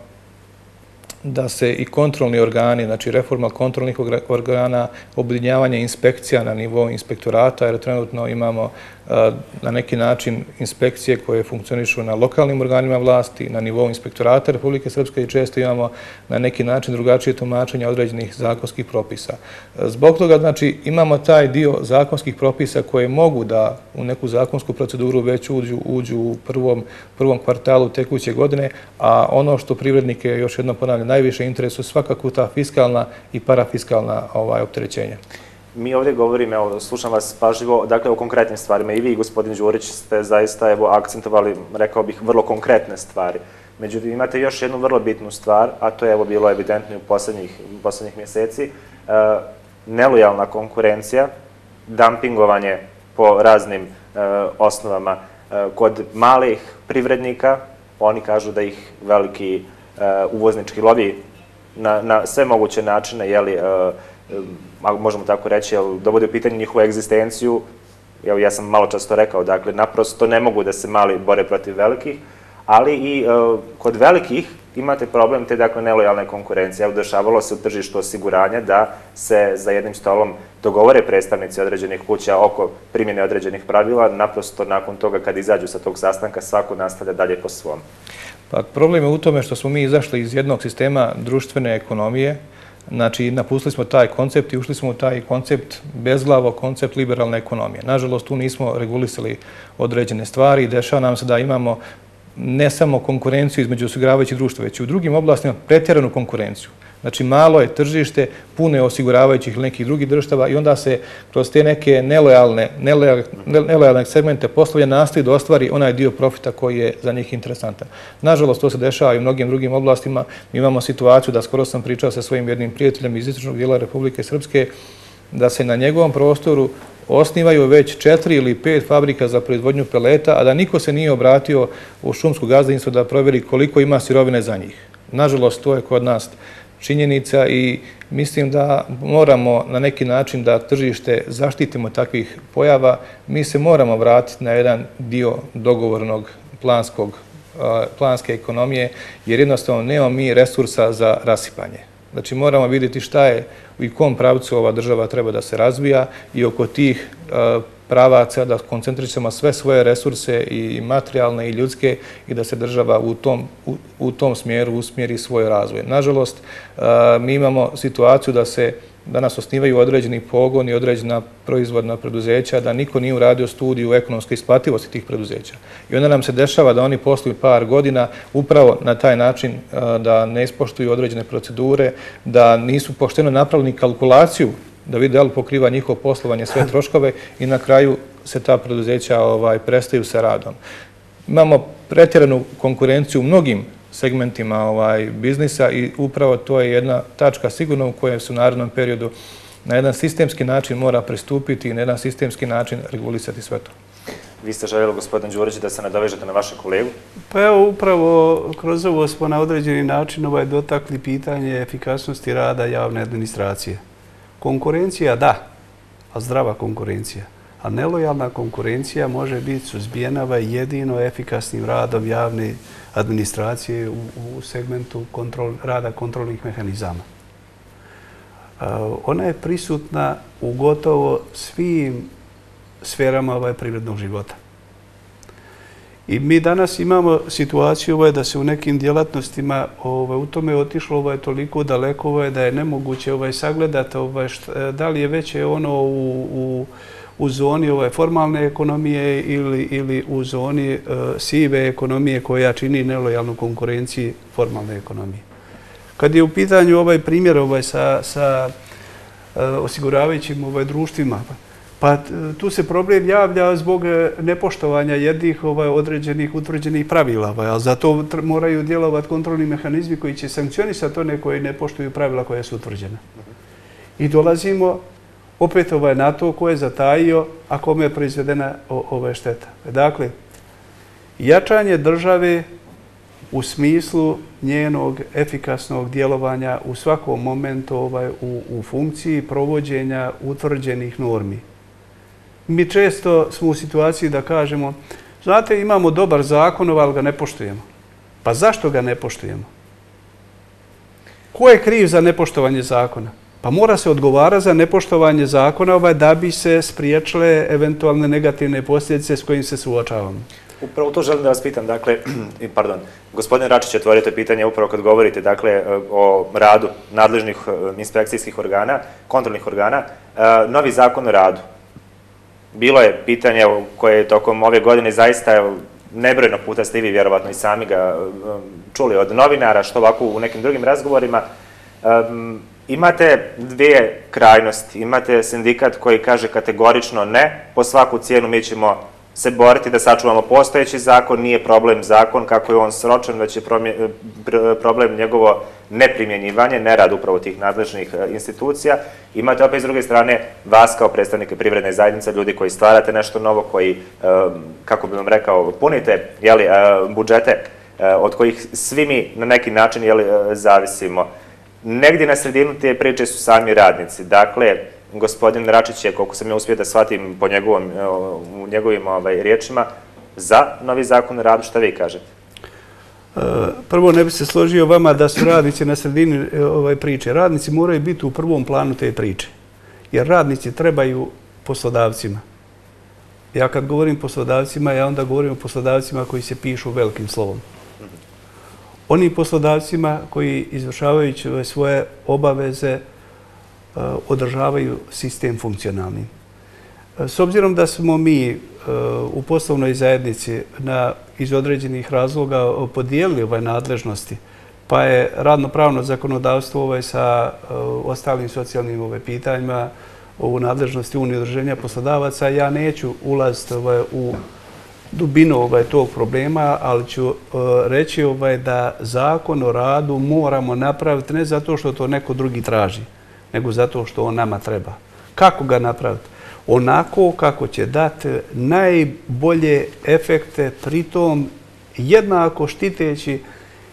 da se i kontrolni organi, znači reforma kontrolnih organa, objedinjavanje inspekcija na nivou inspektorata, jer trenutno imamo na neki način inspekcije koje funkcionišu na lokalnim organima vlasti, na nivou inspektorata Republike Srpske i često imamo na neki način drugačije tumačenje određenih zakonskih propisa. Zbog toga, znači, imamo taj dio zakonskih propisa koje mogu da u neku zakonsku proceduru već uđu, uđu u prvom, prvom kvartalu tekuće godine, a ono što privrednike, još jednom ponavljam, najviše interesu svakako ta fiskalna i parafiskalna ovaj, opterećenja. Mi ovdje govorimo, evo, slušam vas pažljivo, dakle, o konkretnim stvarima. I vi, gospodin Đurić, ste zaista, evo, akcentovali, rekao bih, vrlo konkretne stvari. Međutim, imate još jednu vrlo bitnu stvar, a to je, evo, bilo evidentno u posljednjih, posljednjih mjeseci, e, nelojalna konkurencija, dumpingovanje po raznim e, osnovama. E, kod malih privrednika, oni kažu da ih veliki e, uvoznički lobi na, na sve moguće načine, jeli, e, možemo tako reći, dovodi u pitanje njihovu egzistenciju. Evo, ja sam malo često rekao, dakle, naprosto ne mogu da se mali bore protiv velikih, ali i uh, kod velikih imate problem te, dakle, nelojalne konkurencije. Evo, dešavalo se u tržištu osiguranja da se za jednim stolom dogovore predstavnici određenih kuća oko primjene određenih pravila, naprosto nakon toga kad izađu sa tog sastanka svako nastavlja dalje po svom. Pa, problem je u tome što smo mi izašli iz jednog sistema društvene ekonomije. Znači, napustili smo taj koncept i ušli smo u taj koncept bezglavo, koncept liberalne ekonomije. Nažalost, tu nismo regulisali određene stvari i dešava nam se da imamo ne samo konkurenciju između osiguravajućih društva, već i u drugim oblastima pretjeranu konkurenciju. Znači, malo je tržište, puno je osiguravajućih ili nekih drugih društava i onda se kroz te neke nelojalne, nelojalne, nelojalne segmente poslovlja nastoji da ostvari onaj dio profita koji je za njih interesantan. Nažalost, to se dešava i u mnogim drugim oblastima. Mi imamo situaciju da skoro sam pričao sa svojim jednim prijateljem iz istočnog dijela Republike Srpske, da se na njegovom prostoru osnivaju već četiri ili pet fabrika za proizvodnju peleta, a da niko se nije obratio u šumsko gazdinstvo da provjeri koliko ima sirovine za njih. Nažalost, to je kod nas činjenica i mislim da moramo na neki način da tržište zaštitimo takvih pojava. Mi se moramo vratiti na jedan dio dogovornog planskog, planske ekonomije, jer jednostavno nemamo mi resursa za rasipanje. Znači moramo vidjeti šta je i u kom pravcu ova država treba da se razvija i oko tih pravaca da koncentrišemo sve svoje resurse i materijalne i ljudske i da se država u tom, u, u tom smjeru usmjeri svoj razvoj. Nažalost, mi imamo situaciju da se danas osnivaju određeni pogoni, određena proizvodna preduzeća, da niko nije uradio studiju ekonomske isplativosti tih preduzeća. I onda nam se dešava da oni posluju par godina upravo na taj način da ne ispoštuju određene procedure, da nisu pošteno napravili kalkulaciju da vide da li pokriva njihovo poslovanje sve troškove i na kraju se ta preduzeća ovaj, prestaju sa radom. Imamo pretjeranu konkurenciju u mnogim segmentima ovaj, biznisa i upravo to je jedna tačka sigurno u kojoj se u narednom periodu na jedan sistemski način mora pristupiti i na jedan sistemski način regulisati sve to. Vi ste željeli, gospodin Đurić, da se nadovežete na vaše kolegu? Pa evo, upravo kroz ovo smo na određeni način ovaj, dotakli pitanje efikasnosti rada javne administracije. Konkurencija da, a zdrava konkurencija. A nelojalna konkurencija može biti suzbijena jedino efikasnim radom javne administracije u, u segmentu kontrol, rada kontrolnih mehanizama. Uh, ona je prisutna u gotovo svim sferama ovaj, privrednog života. I mi danas imamo situaciju ovaj, da se u nekim djelatnostima ovaj, u tome je otišlo ovaj, toliko daleko ovaj, da je nemoguće ovaj, sagledati ovaj, šta, da li je veće ono u, u, u zoni ovaj, formalne ekonomije ili, ili u zoni uh, sive ekonomije koja čini nelojalnu konkurenciju formalne ekonomije. Kad je u pitanju ovaj primjer ovaj, sa, sa uh, osiguravajućim ovaj, društvima, pa tu se problem javlja zbog nepoštovanja jednih ovaj, određenih utvrđenih pravila, ovaj, ali zato moraju djelovati kontrolni mehanizmi koji će sankcionisati one koji ne poštuju pravila koja su utvrđena. I dolazimo opet ovaj, na to ko je zatajio, a kome je proizvedena ova šteta. Dakle, jačanje države u smislu njenog efikasnog djelovanja u svakom momentu ovaj, u, u funkciji provođenja utvrđenih normi. Mi često smo u situaciji da kažemo, znate, imamo dobar zakon, ali ga ne poštujemo. Pa zašto ga ne poštujemo? Ko je kriv za nepoštovanje zakona? Pa mora se odgovarati za nepoštovanje zakona ovaj, da bi se spriječile eventualne negativne posljedice s kojim se suočavamo. Upravo to želim da vas pitam, dakle, pardon, gospodin Račić je otvorio to pitanje upravo kad govorite, dakle, o radu nadležnih inspekcijskih organa, kontrolnih organa, novi zakon o radu. Bilo je pitanje koje je tokom ove godine zaista nebrojno puta ste i vi vjerovatno i sami ga čuli od novinara, što ovako u nekim drugim razgovorima. Um, imate dvije krajnosti. Imate sindikat koji kaže kategorično ne, po svaku cijenu mi ćemo se boriti da sačuvamo postojeći zakon, nije problem zakon kako je on sročen, već je problem njegovo neprimjenjivanje, nerad upravo tih nadležnih institucija. Imate opet s druge strane vas kao predstavnike privredne zajednice, ljudi koji stvarate nešto novo, koji, kako bih vam rekao, punite jeli, budžete od kojih svi mi na neki način jeli, zavisimo. Negdje na sredinu te priče su sami radnici. Dakle, gospodin Račić je, koliko sam ja uspio da shvatim po njegovom, u njegovim ovaj, riječima, za novi zakon o radu. Šta vi kažete? Prvo, ne bi se složio vama da su radnici na sredini ovaj, priče. Radnici moraju biti u prvom planu te priče. Jer radnici trebaju poslodavcima. Ja kad govorim poslodavcima, ja onda govorim o poslodavcima koji se pišu velikim slovom. Onim poslodavcima koji izvršavajući svoje obaveze održavaju sistem funkcionalnim. S obzirom da smo mi u poslovnoj zajednici na, iz određenih razloga podijelili ove nadležnosti, pa je radno-pravno zakonodavstvo ovaj, sa ostalim socijalnim ovaj, pitanjima u nadležnosti Unije udruženja poslodavaca, ja neću ulaziti ovaj, u dubinu ovaj, tog problema, ali ću uh, reći ovaj, da zakon o radu moramo napraviti ne zato što to neko drugi traži, nego zato što on nama treba. Kako ga napraviti? Onako kako će dati najbolje efekte, pritom jednako štiteći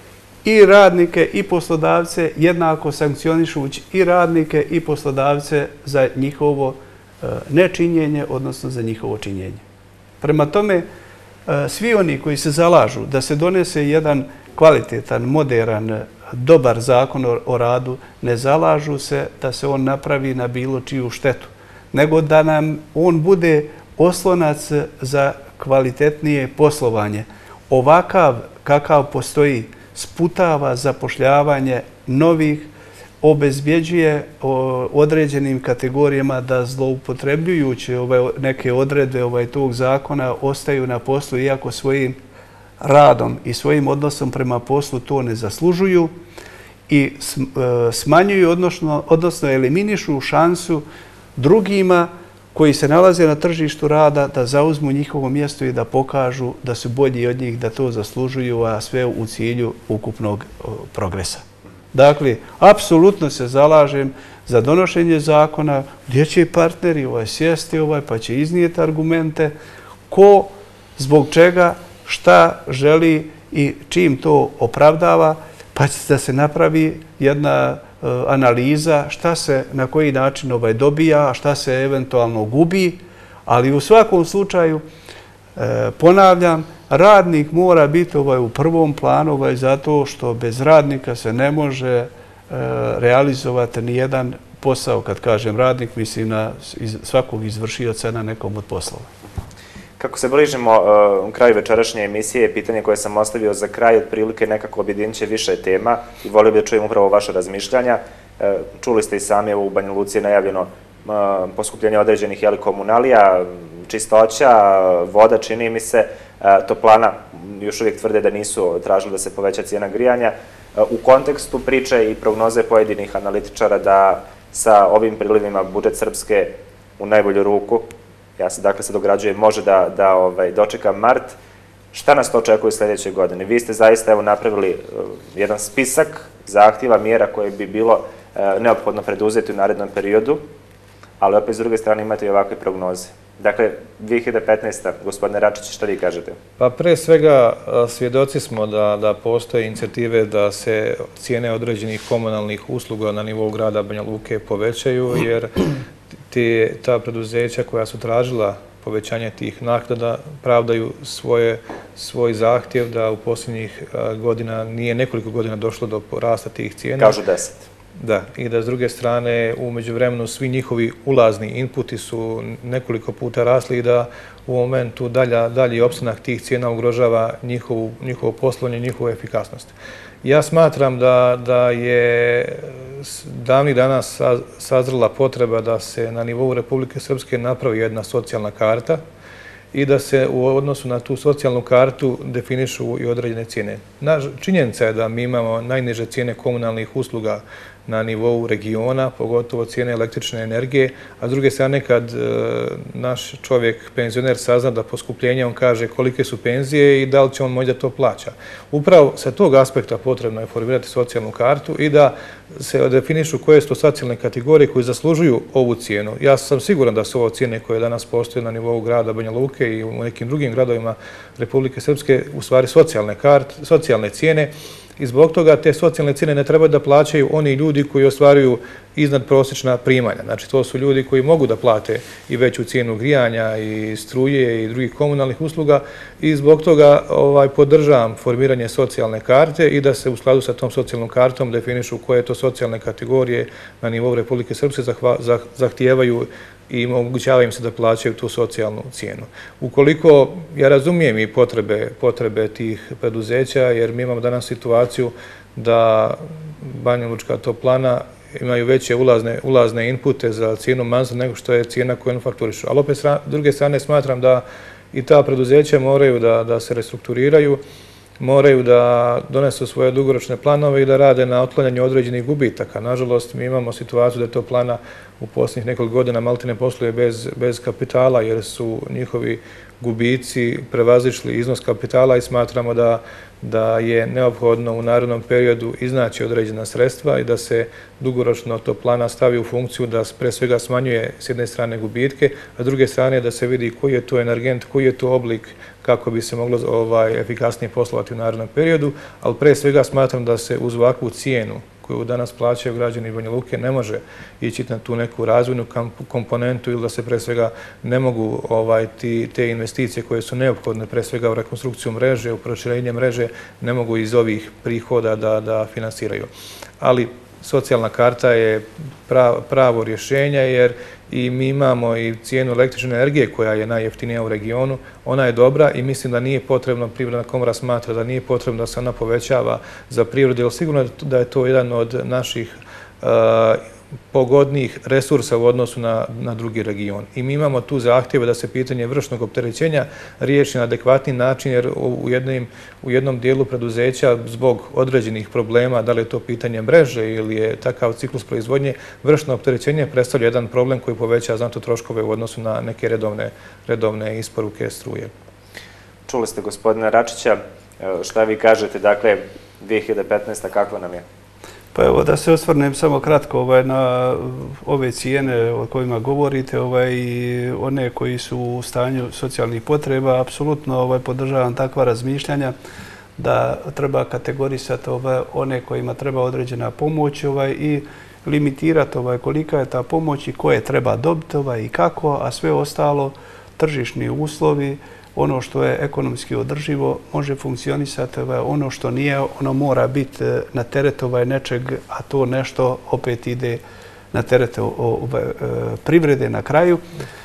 i radnike i poslodavce, jednako sankcionišući i radnike i poslodavce za njihovo nečinjenje, odnosno za njihovo činjenje. Prema tome, svi oni koji se zalažu da se donese jedan kvalitetan, modern, dobar zakon o radu, ne zalažu se da se on napravi na bilo čiju štetu, nego da nam on bude oslonac za kvalitetnije poslovanje. Ovakav kakav postoji sputava zapošljavanje novih, obezbjeđuje određenim kategorijama da zloupotrebljujući neke odredbe tog zakona ostaju na poslu, iako svojim radom i svojim odnosom prema poslu to ne zaslužuju i smanjuju, odnosno eliminišu šansu drugima koji se nalaze na tržištu rada da zauzmu njihovo mjesto i da pokažu da su bolji od njih, da to zaslužuju, a sve u cilju ukupnog progresa. Dakle, apsolutno se zalažem za donošenje zakona gdje će partneri sjesti pa će iznijeti argumente ko, zbog čega, šta želi i čim to opravdava, pa će da se napravi jedna analiza šta se na koji način dobija, a šta se eventualno gubi, ali u svakom slučaju, ponavljam, radnik mora biti u prvom planu zato što bez radnika se ne može realizovati nijedan posao. Kad kažem radnik, mislim na svakog izvršioca na nekom od poslova. Kako se bližimo u kraju večerašnje emisije, pitanje koje sam ostavio za kraj otprilike nekako objedinit će više tema i volio bih da čujem upravo vaše razmišljanja. Čuli ste i sami, u Banja Luci je najavljeno poskupljenje određenih komunalija, čistoća, voda, čini mi se, toplana, još uvijek tvrde da nisu tražili da se poveća cijena grijanja. U kontekstu priče i prognoze pojedinih analitičara da sa ovim prilivima budžet Srpske u najbolju ruku, ja se dakle sad ograđujem, može da dočeka mart. Šta nas to očekuje u sljedećoj godini? Vi ste zaista napravili jedan spisak zahtjeva, mjera koje bi bilo neophodno preduzeti u narednom periodu, ali opet s druge strane imate i ovakve prognoze. Dakle, dvije hiljade petnaesta. gospodine Račić, šta vi kažete? Pa pre svega svjedoci smo da postoje inicijative da se cijene određenih komunalnih usluga na nivou grada Banja Luke povećaju, jer ta preduzeća koja su tražila povećanje tih naknada pravdaju svoj zahtjev da u posljednjih godina nije nekoliko godina došlo do porasta tih cijena. Kažu deset. Da, i da s druge strane u međuvremenu svi njihovi ulazni inputi su nekoliko puta rasli i da u momentu dalji opstanak tih cijena ugrožava njihovo poslovanje, njihovu efikasnost. Ja smatram da je davnih dana sazrela potreba da se na nivou Republike Srpske napravi jedna socijalna karta i da se u odnosu na tu socijalnu kartu definišu i određene cijene. Činjenica je da mi imamo najniže cijene komunalnih usluga na nivou regiona, pogotovo cijene električne energije, a s druge strane kad naš čovjek, penzioner, sazna da poskupljenje, on kaže kolike su penzije i da li će on moći da to plaća. Upravo sa tog aspekta potrebno je formirati socijalnu kartu i da se definišu koje su to socijalne kategorije koje zaslužuju ovu cijenu. Ja sam siguran da su ovo cijene koje danas postoje na nivou grada Banja Luke i u nekim drugim gradovima Republike Srpske, u stvari socijalne cijene. I zbog toga te socijalne cijene ne trebaju da plaćaju oni ljudi koji ostvaruju iznad prosječna primanja. Znači, to su ljudi koji mogu da plate i veću cijenu grijanja i struje i drugih komunalnih usluga i zbog toga podržavam formiranje socijalne karte i da se u skladu sa tom socijalnom kartom definišu koje to socijalne kategorije na nivou Republike Srpske zahtijevaju i omogućava im se da plaćaju tu socijalnu cijenu. Ukoliko, ja razumijem i potrebe tih preduzeća, jer mi imamo danas situaciju da Banja Lučka toplana imaju veće ulazne inpute za cijenu mazla nego što je cijena koju fakturišu. Ali opet, s druge strane, smatram da i ta preduzeća moraju da se restrukturiraju, moraju da donesu svoje dugoročne planove i da rade na otklanjanju određenih gubitaka. Nažalost, mi imamo situaciju da je toplana u posljednjih nekoliko godina maltene posluje bez kapitala, jer su njihovi gubici prevazišli iznos kapitala i smatramo da da je neophodno u narednom periodu iznaći određena sredstva i da se dugoročno to plana stavi u funkciju da pre svega smanjuje s jedne strane gubitke, a s druge strane da se vidi koji je to energent, koji je to oblik kako bi se moglo ovaj, efikasnije poslovati u narednom periodu, ali pre svega smatram da se uz ovakvu cijenu koju danas plaćaju građani Banja Luke ne može ići na tu neku razvojnu komponentu ili da se pre svega ne mogu ovaj, ti, te investicije koje su neophodne pre svega u rekonstrukciju mreže, u proširenje mreže, ne mogu iz ovih prihoda da, da finansiraju. Ali socijalna karta je pravo, pravo rješenje jer i mi imamo i cijenu električne energije koja je najjeftinija u regionu. Ona je dobra i mislim da nije potrebno, Privredna komora smatra da nije potrebno da se ona povećava za privredu, jer sigurno da je to jedan od naših uh, pogodnijih resursa u odnosu na, na drugi region. I mi imamo tu zahtjeve da se pitanje vršnog opterećenja riješi na adekvatni način, jer u, jednim, u jednom dijelu preduzeća zbog određenih problema, da li je to pitanje mreže ili je takav ciklus proizvodnje, vršno opterećenje predstavlja jedan problem koji poveća znatno troškove u odnosu na neke redovne, redovne isporuke struje. Čuli ste gospodina Račića, šta vi kažete, dakle, dvije hiljade petnaesta kakva nam je? Pa evo da se osvrnem samo kratko ovaj, na ove cijene o kojima govorite ovaj, i one koji su u stanju socijalnih potreba. Apsolutno ovaj, podržavam takva razmišljanja da treba kategorisati ovaj, one kojima treba određena pomoć ovaj, i limitirati ovaj, kolika je ta pomoć i koje treba dobiti ovaj, i kako, a sve ostalo tržišni uslovi, ono što je ekonomski održivo može funkcionisati, ono što nije, ono mora biti na teret nečeg, a to nešto opet ide na teret privrede na kraju.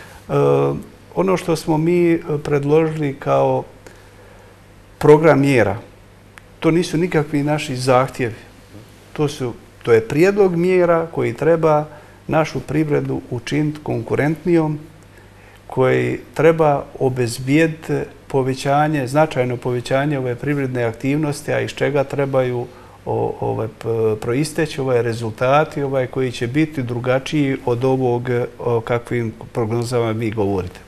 Ono što smo mi predložili kao program mjera, to nisu nikakvi naši zahtjevi. To su, to je prijedlog mjera koji treba našu privredu učiniti konkurentnijom, koji treba obezbijediti povećanje, značajno povećanje ove privredne aktivnosti, a iz čega trebaju ovaj, proisteći ovaj rezultati ovaj, koji će biti drugačiji od ovog o kakvim prognozama vi govorite.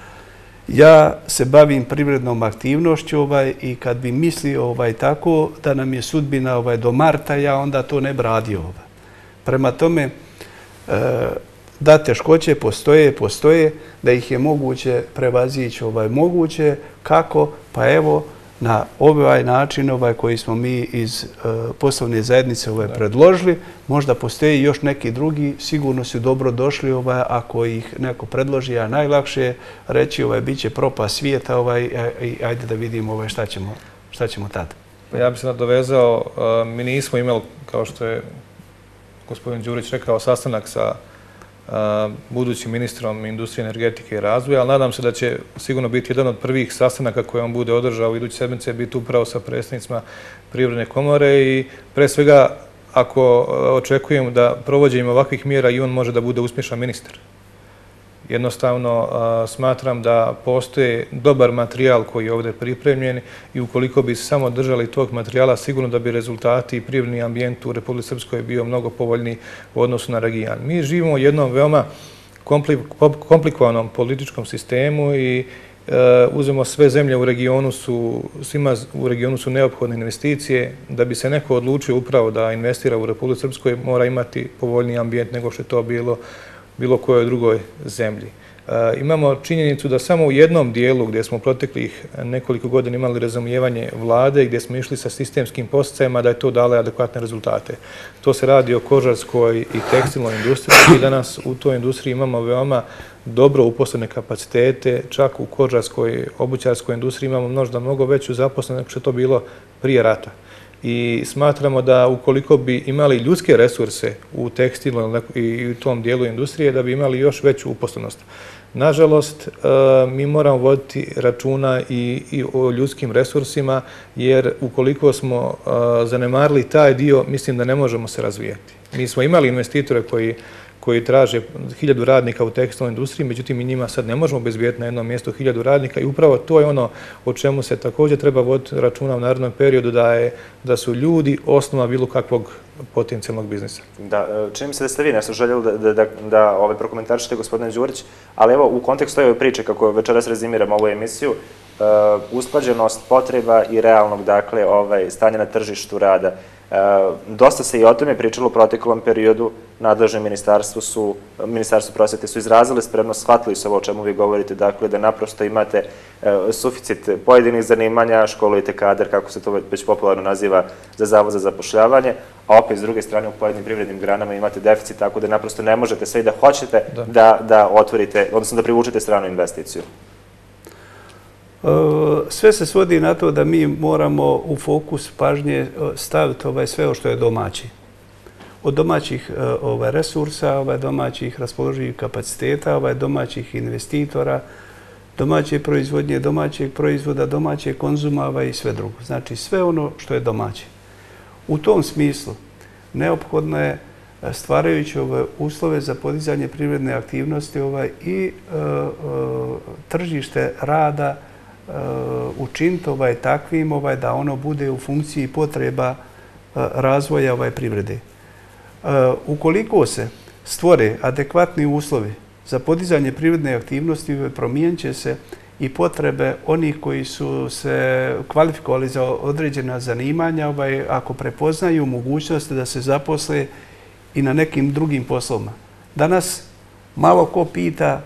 Ja se bavim privrednom aktivnošću ovaj, i kad bi mislio ovaj, tako da nam je sudbina ovaj, do marta, ja onda to ne bi radio. Ovaj. Prema tome, e, da teškoće postoje, postoje, da ih je moguće prevazići ovaj, moguće. Kako? Pa evo, na ovaj način ovaj, koji smo mi iz uh, poslovne zajednice ovaj, predložili, možda postoji još neki drugi, sigurno su dobro došli ovaj, ako ih neko predloži, a najlakše reći ovaj, bit će propast svijeta ovaj, i ajde da vidimo ovaj, šta ćemo, šta ćemo tada. Ja bih se nadovezao, uh, mi nismo imali, kao što je gospodin Đurić rekao, sastanak sa budućim ministrom industrije, energetike i razvoja, ali nadam se da će sigurno biti jedan od prvih sastanaka koje on bude održao u iduće sedmice, biti upravo sa predstavnicima Privredne komore i pre svega ako očekujemo da provođenjem ovakvih mjera i on može da bude uspješan ministar. Jednostavno smatram da postoji dobar materijal koji je ovdje pripremljen i ukoliko bi se samo držali tog materijala, sigurno da bi rezultati i privredni ambijent u Republici Srpskoj bio mnogo povoljniji u odnosu na region. Mi živimo u jednom veoma komplikovanom političkom sistemu i uzmemo sve zemlje u regionu su, svima u regionu su neophodne investicije. Da bi se neko odlučio upravo da investira u Republici Srpskoj, mora imati povoljniji ambijent nego što je to bilo bilo kojoj drugoj zemlji. E, imamo činjenicu da samo u jednom dijelu gdje smo proteklih nekoliko godina imali razumijevanje vlade, gdje smo išli sa sistemskim podsticajima, da je to dalo adekvatne rezultate. To se radi o kožarskoj i tekstilnoj industriji i danas u toj industriji imamo veoma dobro uposlene kapacitete, čak u kožarskoj, obućarskoj industriji imamo možda mnogo veću zaposlenost nego što je to bilo prije rata. I smatramo da ukoliko bi imali ljudske resurse u tekstilu i u tom dijelu industrije, da bi imali još veću uposlenost. Nažalost, mi moramo voditi računa i o ljudskim resursima, jer ukoliko smo zanemarili taj dio, mislim da ne možemo se razvijati. Mi smo imali investitore koji koji traže hiljadu radnika u tekstilnoj industriji, međutim i njima sad ne možemo obezbijeti na jednom mjestu hiljadu radnika i upravo to je ono o čemu se također treba voditi računa u narednom periodu, da, je, da su ljudi osnova bilo kakvog potencijalnog biznisa. Da, čini mi se da ste vi nešto željeli da, da, da, da ovaj, prokomentarišete, gospodine Đurić, ali evo u kontekstu ove priče, kako večeras rezimiramo ovu emisiju, uh, usklađenost potreba i realnog, dakle, ovaj, stanja na tržištu rada. Uh, dosta se i o tome pričalo u proteklom periodu. Nadležni ministarstvo su, ministarstvo prosvete su izrazili spremnost, shvatili su ovo o čemu vi govorite, dakle, da naprosto imate uh, suficit pojedinih zanimanja, školujete kadar, kako se to već popularno naziva, za zavod za zapošljavanje, a opet s druge strane u pojedinim privrednim granama imate deficit, tako da naprosto ne možete sve i da hoćete da, da, da otvorite, odnosno da privučete stranu investiciju. Sve se svodi na to da mi moramo u fokus pažnje staviti ovaj sve što je domaći. Od domaćih ovaj, resursa, ovaj, domaćih raspoloživih kapaciteta, ovaj, domaćih investitora, domaće proizvodnje, domaćeg proizvoda, domaćeg konzuma ovaj, i sve drugo. Znači sve ono što je domaće. U tom smislu neophodno je stvarajući ove uslove za podizanje privredne aktivnosti ovaj, i e, e, tržište rada učiniti ovaj, takvim ovaj, da ono bude u funkciji potreba razvoja ovaj, privrede. Ukoliko se stvore adekvatni uslovi za podizanje privredne aktivnosti, promijenit će se i potrebe onih koji su se kvalifikovali za određena zanimanja, ovaj, ako prepoznaju mogućnost da se zaposle i na nekim drugim poslovima. Danas malo ko pita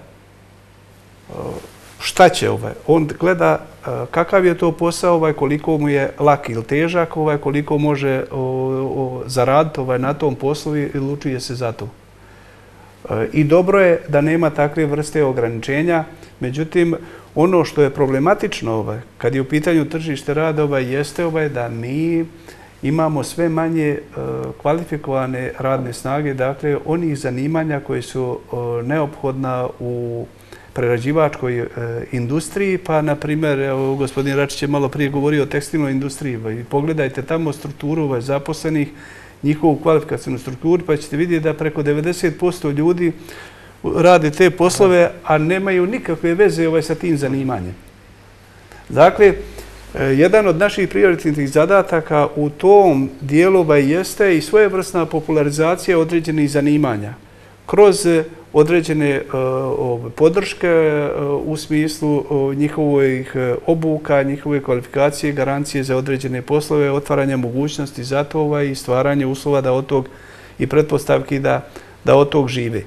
šta će ovaj? On gleda kakav je to posao, ovaj, koliko mu je lak ili težak, ovaj, koliko može o, o, zaraditi ovaj, na tom poslu i odlučuje se za to. E, I dobro je da nema takve vrste ograničenja, međutim, ono što je problematično ovaj, kad je u pitanju tržište rada ovaj, jeste ovaj, da mi imamo sve manje e, kvalifikovane radne snage, dakle, onih zanimanja koji su o, neophodna u prerađivačkoj e, industriji, pa, na primjer, evo, gospodin Račić je malo prije govorio o tekstilnoj industriji. I pogledajte tamo strukturu ovaj, zaposlenih, njihovu kvalifikacijnu strukturu, pa ćete vidjeti da preko devedeset posto ljudi rade te poslove, a nemaju nikakve veze ovaj, sa tim zanimanjem. Dakle, e, jedan od naših prioritetnih zadataka u tom dijelu ovaj, jeste i svojevrsna popularizacija određenih zanimanja kroz određene uh, podrške uh, u smislu uh, njihovih uh, obuka, njihove kvalifikacije, garancije za određene poslove, otvaranja mogućnosti za to ovaj, i stvaranje uslova da od tog i pretpostavki da, da od tog žive.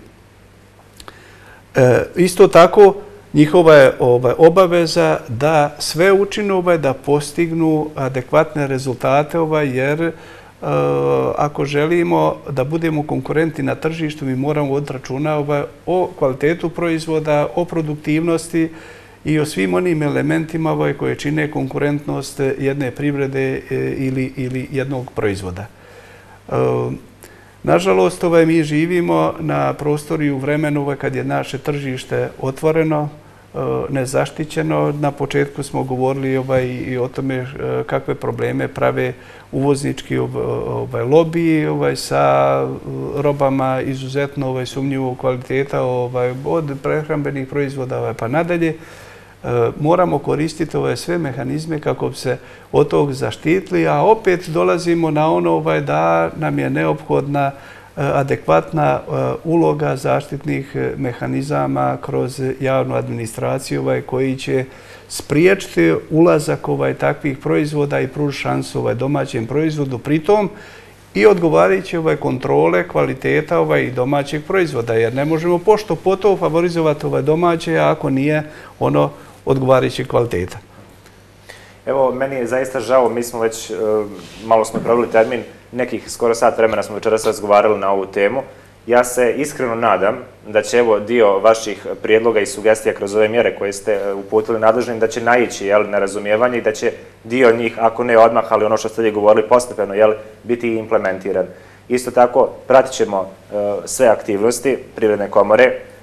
E, isto tako, njihova je ovaj, obaveza da sve učinu ovaj, da postignu adekvatne rezultate, ovaj, jer Uh, ako želimo da budemo konkurenti na tržištu, mi moramo voditi računa ovaj, o kvalitetu proizvoda, o produktivnosti i o svim onim elementima ovaj, koje čine konkurentnost jedne privrede e, ili, ili jednog proizvoda. Uh, nažalost, ovaj, mi živimo na prostoru i u vremenu ovaj, kad je naše tržište otvoreno, nezaštićeno. Na početku smo govorili ovaj, i o tome kakve probleme prave uvoznički ovaj, lobiji ovaj, sa robama izuzetno ovaj, sumnjivog kvaliteta ovaj, od prehrambenih proizvoda ovaj, pa nadalje. E, moramo koristiti ovaj, sve mehanizme kako bi se od tog zaštitili, a opet dolazimo na ono ovaj, da nam je neophodna adekvatna uloga zaštitnih mehanizama kroz javnu administraciju ovaj, koji će spriječiti ulazak ovaj, takvih proizvoda i pružiti šansu ovaj, domaćem proizvodu, pritom i odgovarajući ovaj, kontrole kvaliteta ovaj, domaćeg proizvoda, jer ne možemo pošto po to favorizovati ovaj, domaće ako nije ono odgovarajuće kvaliteta. Evo, meni je zaista žao, mi smo već, malo smo proveli termin, nekih skoro sat vremena smo večeras razgovarali na ovu temu. Ja se iskreno nadam da će evo dio vaših prijedloga i sugestija kroz ove mjere koje ste uputili nadležnim, da će naići jel, na razumijevanje i da će dio njih, ako ne odmah, ali ono što ste vi govorili postepeno, jel, biti implementiran. Isto tako, pratit ćemo uh, sve aktivnosti Privredne komore.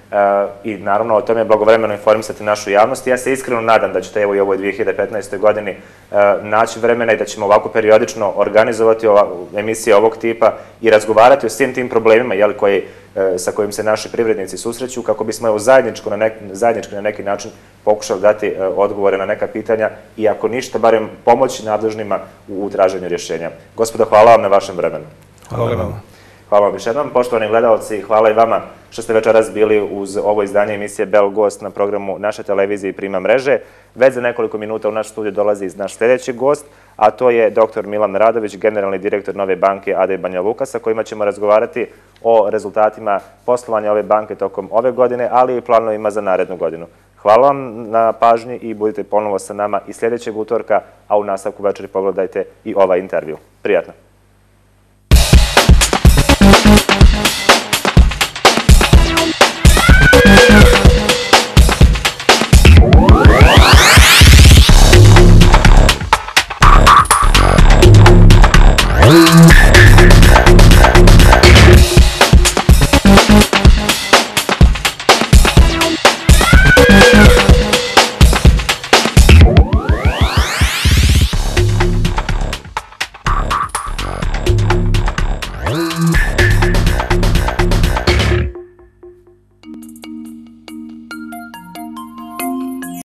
i naravno o tome blagovremeno informisati našu javnost. Ja se iskreno nadam da ćete evo i ovoj dvije hiljade petnaestoj godini naći vremena i da ćemo ovako periodično organizovati emisije ovog tipa i razgovarati o svim tim problemima sa kojim se naši privrednici susreću, kako bismo zajednički na neki način pokušali dati odgovore na neka pitanja i ako ništa, barem pomoći nadležnima u traženju rješenja. Gospodo, hvala vam na vašem vremenu. Hvala vam. Hvala vam još jednom. Poštovani gledalci, hvala i vama što ste večeras bili uz ovo izdanje emisije Bel gost na programu naše televizije i Prima mreže. Već za nekoliko minuta u naš studiju dolazi naš sljedeći gost, a to je doktor Milan Radović, generalni direktor Nove banke A D Banja Luka, sa kojima ćemo razgovarati o rezultatima poslovanja ove banke tokom ove godine, ali i planovima za narednu godinu. Hvala vam na pažnji i budite ponovo sa nama i sljedećeg utorka, a u nastavku večeri pogledajte i ovaj intervju. Prijatno!